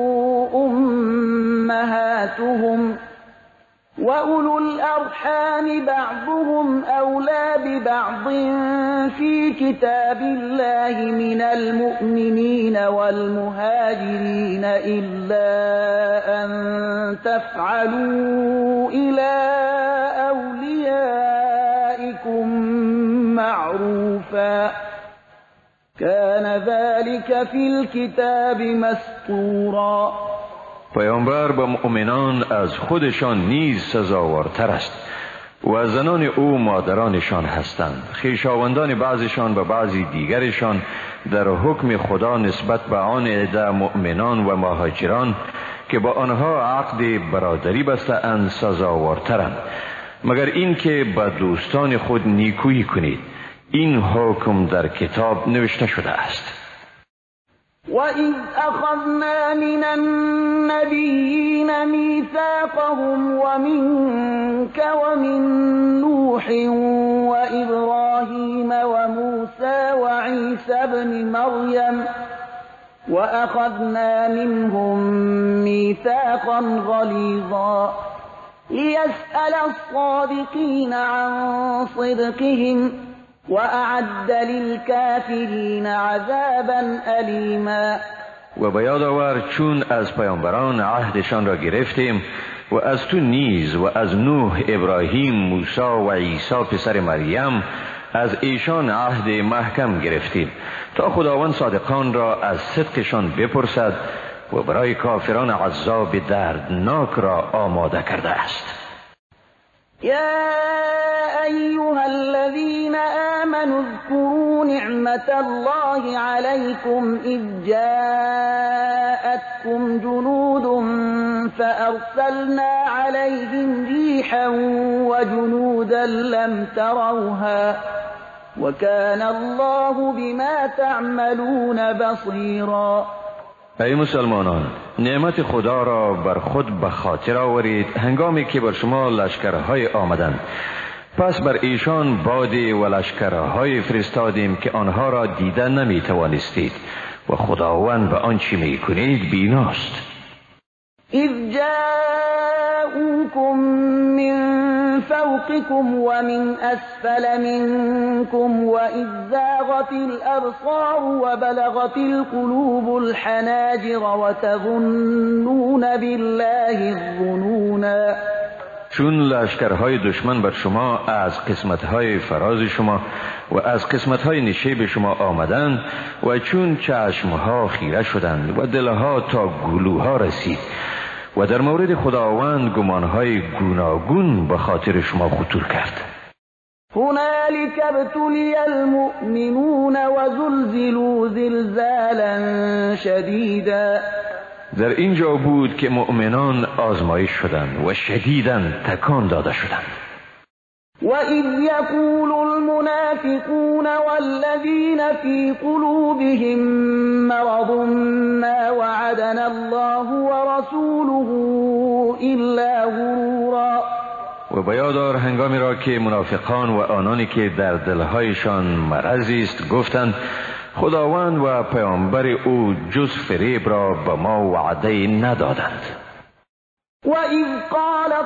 Speaker 1: أمهاتهم وأولو الأرحام بعضهم أولى ببعض في كتاب الله من المؤمنين والمهاجرين إلا أن تفعلوا إلى أوليائكم معروفا كان ذلك في الكتاب مسطورا.
Speaker 2: پیامبر به مؤمنان از خودشان نیز سزاوارتر است و زنان او مادرانشان هستند. خویشاوندان بعضشان به بعضی دیگرشان در حکم خدا نسبت به آن عده مؤمنان و مهاجران که با آنها عقد برادری بسته اند سزاوارترند. مگر این که با دوستان خود نیکویی کنید. این حکم در کتاب نوشته شده است.
Speaker 1: وَإِذْ أَخَذْنَا مِنَ النَّبِيِّينَ مِيثَاقَهُمْ وَمِنكَ وَمِن نُّوحٍ وَإِبْرَاهِيمَ وَمُوسَىٰ وَعِيسَى ابْنِ مَرْيَمَ وَأَخَذْنَا مِنْهُم مِّيثَاقًا غَلِيظًا لِيَسْأَلَ الصَّادِقِينَ عَن صِدْقِهِمْ وَأَعَدَّ لِلْكَافِرِينَ عَذَابًا أَلِيمًا.
Speaker 2: و به یاد آور چون از پیامبران عهدشان را گرفتیم و از تو نیز و از نوح، ابراهیم، موسی و عیسی پسر مریم از ایشان عهد محکم گرفتیم تا خداوند صادقان را از صدقشان بپرسد و برای کافران عذاب دردناک را آماده کرده است.
Speaker 1: يا أيها الذين آمنوا اذكروا نعمة الله عليكم إذ جاءتكم جنود فأرسلنا عليهم ريحا وجنودا لم تروها وكان الله بما تعملون بصيرا.
Speaker 2: ای مسلمانان، نعمت خدا را بر خود به خاطر آورید هنگامی که بر شما لشکرهای آمدند. پس بر ایشان بادی و لشکرهای فرستادیم که آنها را دیده نمی توانستید و خداوند به آنچه می کنید بیناست.
Speaker 1: اذ جاءوكم من فوقكم ومن أسفل منكم وإذ زاغت الأبصار وبلغت القلوب الحناجر وتظنون بالله الظنونا.
Speaker 2: چون لشکرهای دشمن بر شما از قسمتهای فراز شما و از قسمتهای نشیب شما آمدند و چون چشمها خیره شدند و دلها تا گلوها رسید و در مورد خداوند گمانهای گوناگون به خاطر شما خطور کرد.
Speaker 1: هنالك ابتلي المؤمنون وزلزلوا زلزالا شدیدا.
Speaker 2: در اینجا بود که مؤمنان آزمایش شدند و شدیداً تکان داده شدند.
Speaker 1: وَإِذْ يَقُولُ الْمُنَافِقُونَ وَالَّذِينَ فِي قُلُوبِهِم مَّرَضٌ مَّا وَعَدَنَا اللَّهُ وَرَسُولُهُ إِلَّا غُرُورًا.
Speaker 2: و به یاد آر هنگامی را که منافقان و آنانی که در دلهایشان مرضی است گفتند خداوند و پیامبر او جز فریب را به ما وعده ندادند.
Speaker 1: وَإِذْ قَالَتْ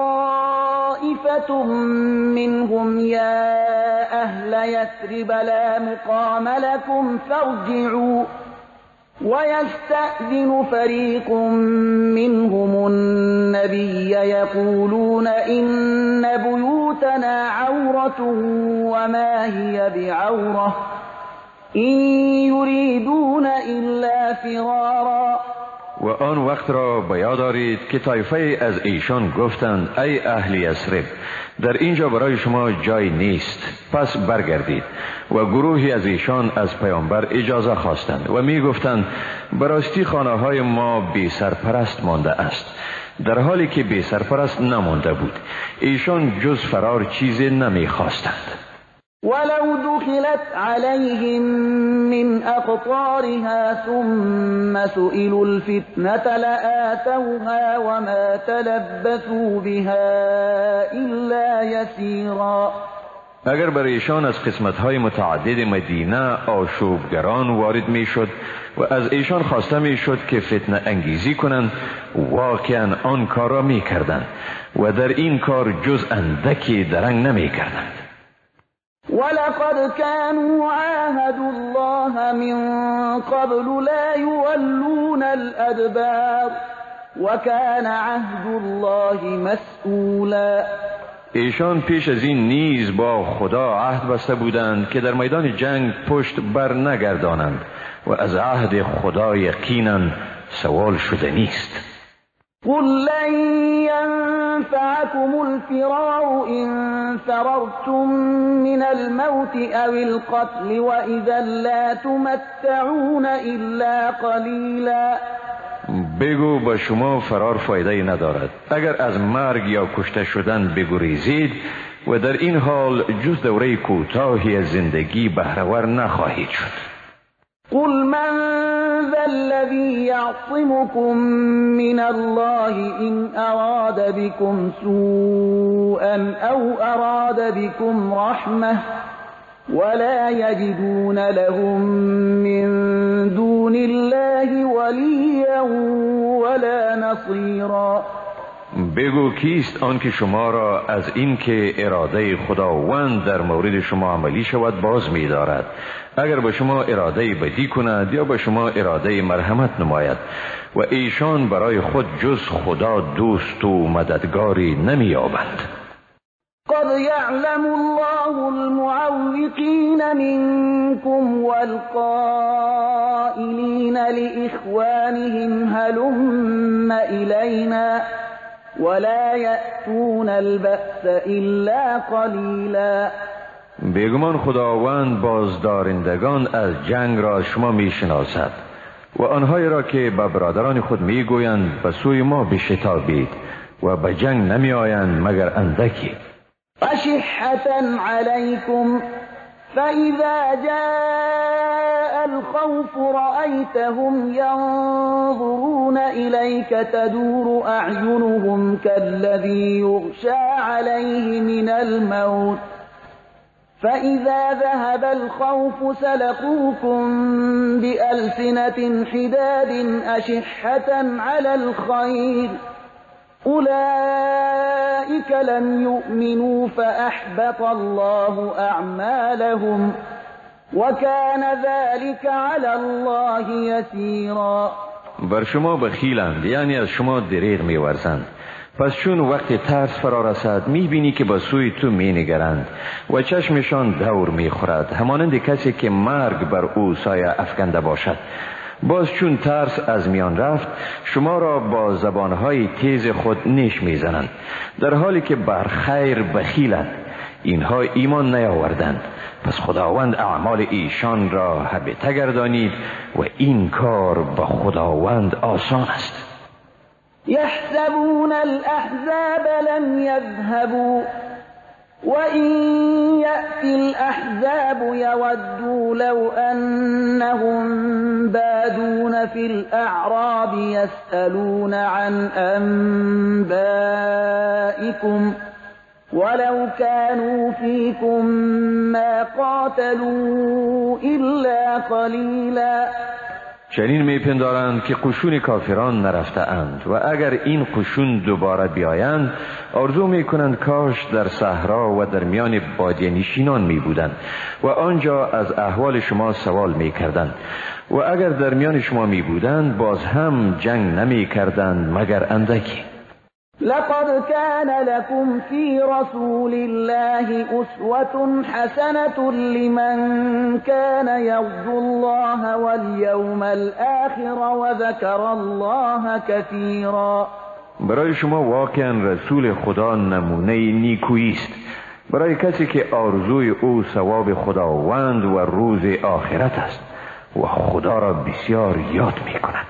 Speaker 1: طَائِفَةٌ مِّنْهُمْ يَا أَهْلَ يَثْرِبَ لَا مُقَامَ لَكُمْ فَارْجِعُوا وَيَسْتَأْذِنُ فَرِيقٌ مِّنْهُمُ النَّبِيَّ يَقُولُونَ إِنَّ بُيُوتَنَا عَوْرَةٌ وَمَا هِيَ بِعَوْرَةٍ إِن يُرِيدُونَ إِلَّا فِرَارًا.
Speaker 2: و آن وقت را به یاد آرید که طایفه از ایشان گفتند ای اهل یثرب در اینجا برای شما جای نیست، پس برگردید. و گروهی از ایشان از پیامبر اجازه خواستند و می گفتند براستی خانه های ما بی سرپرست مانده است، در حالی که بی سرپرست نمانده بود. ایشان جز فرار چیزی نمی خواستند.
Speaker 1: ولو دخلت عليهم من أقطارها ثم سئلوا الفتنة لآتوها وما تلبثوا بها إلا يسيرا.
Speaker 2: اگر برای ایشان از قسمت‌های متعدد مدینه آشوبگران وارد می‌شد و از ایشان خواسته می‌شد که فتنه انگیزی کنند، واقعاً آن کار را می‌کردند و در این کار جز اندکی درنگ نمی‌کردند.
Speaker 1: ولقد كانوا عاهدوا الله من قبل لا يولون الأدبار وكان عهد الله مسئولا.
Speaker 2: ایشان پیش از این نیز با خدا عهد بسته بودند که در میدان جنگ پشت بر نگردانند و از عهد خدا یقینا سوال شده نیست.
Speaker 1: قل لن ينفعكم الفرار إن فررتم من الموت أو القتل وإذا لا تمتعون إلا قليلا.
Speaker 2: بگو با شما فرار فایده ندارد. اگر از مرگ یا کشته شدن بگریزید و در این حال جز دوره کوتاهی از زندگی بهره‌ور نخواهید شد.
Speaker 1: قل من ذا الذي يعصمكم من الله إن أراد بكم سوءا أو أراد بكم رحمة ولا يجدون لهم من دون الله وليا ولا نصيرا.
Speaker 2: بگو کیست آن که شما را از این که اراده خداوند در مورد شما عملی شود باز می دارد؟ اگر به شما اراده بدی کند یا به شما اراده مرحمت نماید و ایشان برای خود جز خدا دوست و مددگاری نمی یابند.
Speaker 1: قد يعلم الله المعوقين منكم والقائلين لإخوانهم هلم إلينا ولا يأتون البأس إلا قليلا.
Speaker 2: بیگمان خداوند بازدارندگان از جنگ را شما می شناسد و آنهایی را که به برادران خود می گویند به سوی ما بشتابید و به جنگ نمی آیند مگر اندکی.
Speaker 1: أشحة عليكم فإذا جاء الخوف رأيتهم ينظرون إليك تدور أعينهم كالذي يغشى عليه من الموت فإذا ذهب الخوف سلقوكم بألسنة حداد أشحة على الخير أولئك لم يؤمنوا فأحبط الله أعمالهم وكان ذلك على الله يسيرا.
Speaker 2: بر شما بخیلند، یعنی از شما دریغ می‌ورزند. پس چون وقت ترس فرا رسد می‌بینی که به سوی تو می‌نگرند و چشمشان دور می‌خورد همانند کسی که مرگ بر او سایه افکنده باشد. باز چون ترس از میان رفت شما را با زبانهای تیز خود نیش میزنند در حالی که بر خیر بخیلند. اینها ایمان نیاوردند، پس خداوند اعمال ایشان را هبطه گردانید و این کار با خداوند آسان است.
Speaker 1: يحسبون الأحزاب لم يذهبوا وإن يأتي الأحزاب يودوا لو أنهم بادون في الأعراب يسألون عن أنبائكم ولو كانوا فيكم ما قاتلوا إلا قليلا.
Speaker 2: چنین میپندارند که قشون کافران نرفته اند و اگر این قشون دوباره بیایند آرزو میکنند کاش در صحرا و در میان بادیه نشینان میبودند و آنجا از احوال شما سوال میکردند و اگر در میان شما میبودند باز هم جنگ نمیکردند مگر اندکی.
Speaker 1: لقد كان لكم في رسول الله أسوة حسنة لمن كان يرجو الله واليوم الآخر وذكر الله كثيرا.
Speaker 2: برای شما واقعا رسول خدا نمونه نیکویی است، برای کسی که آرزوی او ثواب خداوند و روز آخرت است و خدا را بسیار یاد می‌کند.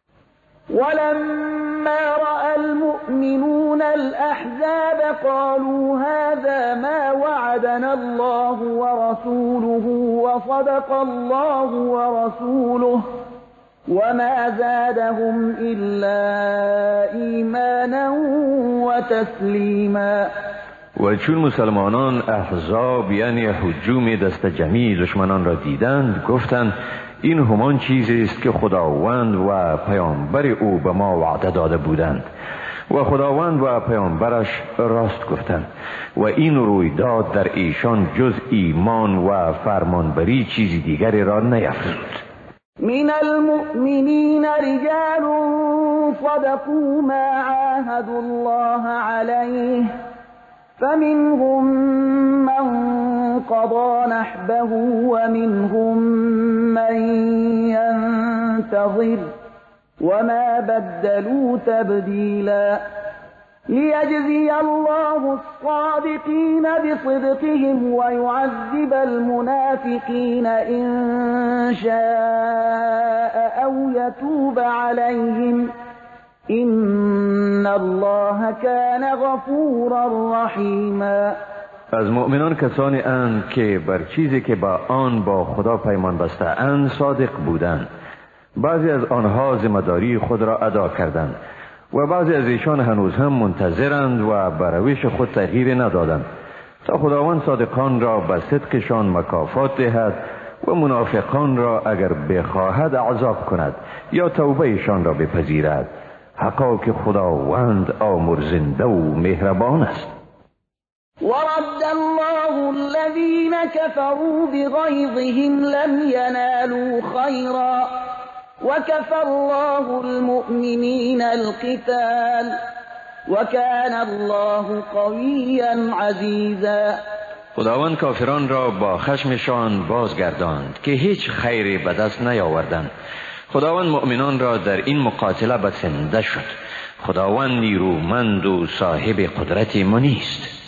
Speaker 1: ولما رأى المؤمنون الأحزاب قالوا هذا ما وعدنا الله ورسوله وصدق الله ورسوله وما زادهم إلا إيمانا وتسليما.
Speaker 2: و چون مسلمانان احزاب یعنی هجوم دست جمعی دشمنان را دیدند گفتند این همان چیزی است که خداوند و پیامبر او به ما وعده داده بودند و خداوند و پیامبرش راست گفتند و این رویداد در ایشان جز ایمان و فرمانبری چیزی دیگری را نیفزود.
Speaker 1: من المؤمنین رجال صدقوا ما عاهدوا الله علیه فمنهم من قضى نحبه ومنهم من ينتظر وما بدلوا تبديلا. ليجزي الله الصادقين بصدقهم ويعذب المنافقين إن شاء أو يتوب عليهم إن الله كان غفورا رحيما.
Speaker 2: از مؤمنان کسانی اند که بر چیزی که با آن با خدا پیمان بسته اند صادق بودند. بعضی از آنها ذمه‌داری خود را ادا کردند و بعضی از ایشان هنوز هم منتظرند و بر روش خود تغییر ندادند تا خداوند صادقان را به صدقشان مکافات دهد و منافقان را اگر بخواهد عذاب کند یا توبه ایشان را بپذیرد. حقا که خداوند آمرزنده و مهربان است.
Speaker 1: ورد الله الذين كفروا بغيظهم لم ينالوا خيرا وكفى الله المؤمنين القتال وكان الله قويا عزيزا.
Speaker 2: خداوند کافران را با خشمشان بازگرداند که هیچ خیری به دست نیاوردند. خداوند مؤمنان را در این مقاتله بسنده شد. خداوند نیرومند و صاحب قدرت منی است.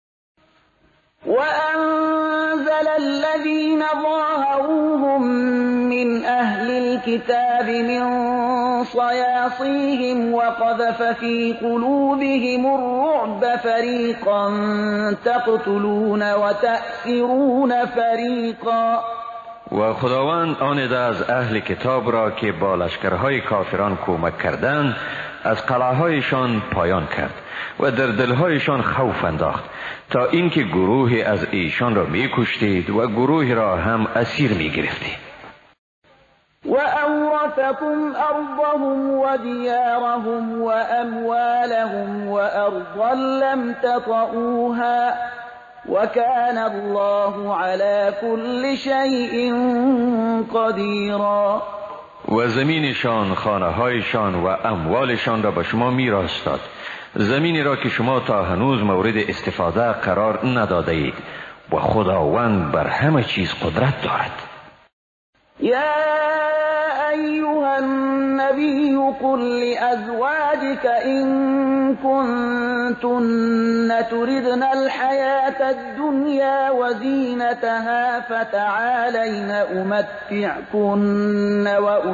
Speaker 1: وأنزل الذين ظاهروهم من أهل الكتاب من صياصيهم وقذف في قلوبهم الرعب فريقا تقتلون وتأسرون فريقا.
Speaker 2: و خداوند آنیده از اهل کتاب را که با لشکرهای کافران کمک کردند از قلعهایشان پایان کرد و در دلهایشان خوف انداخت تا اینکه گروهی از ایشان را می کشتید و گروهی را هم اسیر می گرفتید.
Speaker 1: و اورثکم ارضهم و دیارهم و اموالهم و ارضا لم تطئوها وكان الله على كل شيء قديرا.
Speaker 2: و زمینشان، خانه‌هایشان و اموالشان را به شما میراث داد، زمینی را که شما تا هنوز مورد استفاده قرار نداده اید و خداوند بر همه چیز قدرت دارد.
Speaker 1: یا ایها النبی قل لأزواجك إن كنتن تردن الحياة الدنيا وزينتها فتعالين أمتعكن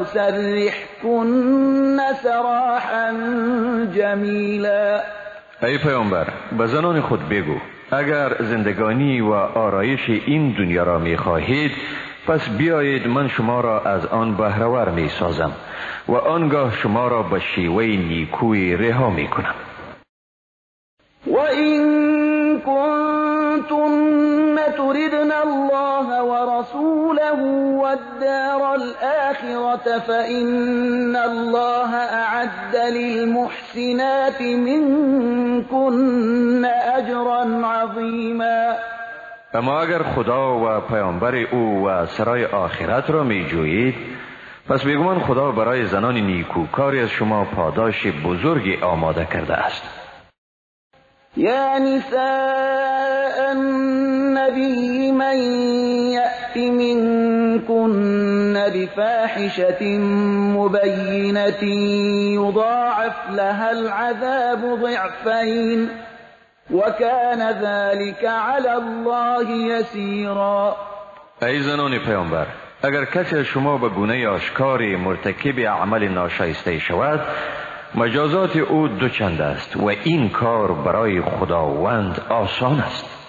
Speaker 1: وأسرحكن سراحا جميلا.
Speaker 2: ای پیامبر به زنان خود بگو اگر زندگانی و آرایش این دنیا را می خواهید پس بیایید من شما را از آن بهره‌ور می سازم و آنگاه شما را به شیوه نیکویی رها می کنم.
Speaker 1: و این کنتن تردن الله و رسوله و الدار الآخرة فإن الله اعد للمحسنات منكن اجرا عظیما.
Speaker 2: اما اگر خدا و پیامبر او و سرای آخرت را می جویید پس بیگمان خدا برای زنان نیکوکاری از شما پاداش بزرگی آماده کرده است.
Speaker 1: یا نساء النبی من یأت منکن بفاحشة مبینة یضاعف لها العذاب ضعفین وكان ذلك على الله يسيرا.
Speaker 2: ای زنان پیامبر اگر کسی از شما به گونه آشکاری مرتکب عمل ناشایسته شود مجازات او دو چند است و این کار برای خداوند آسان است.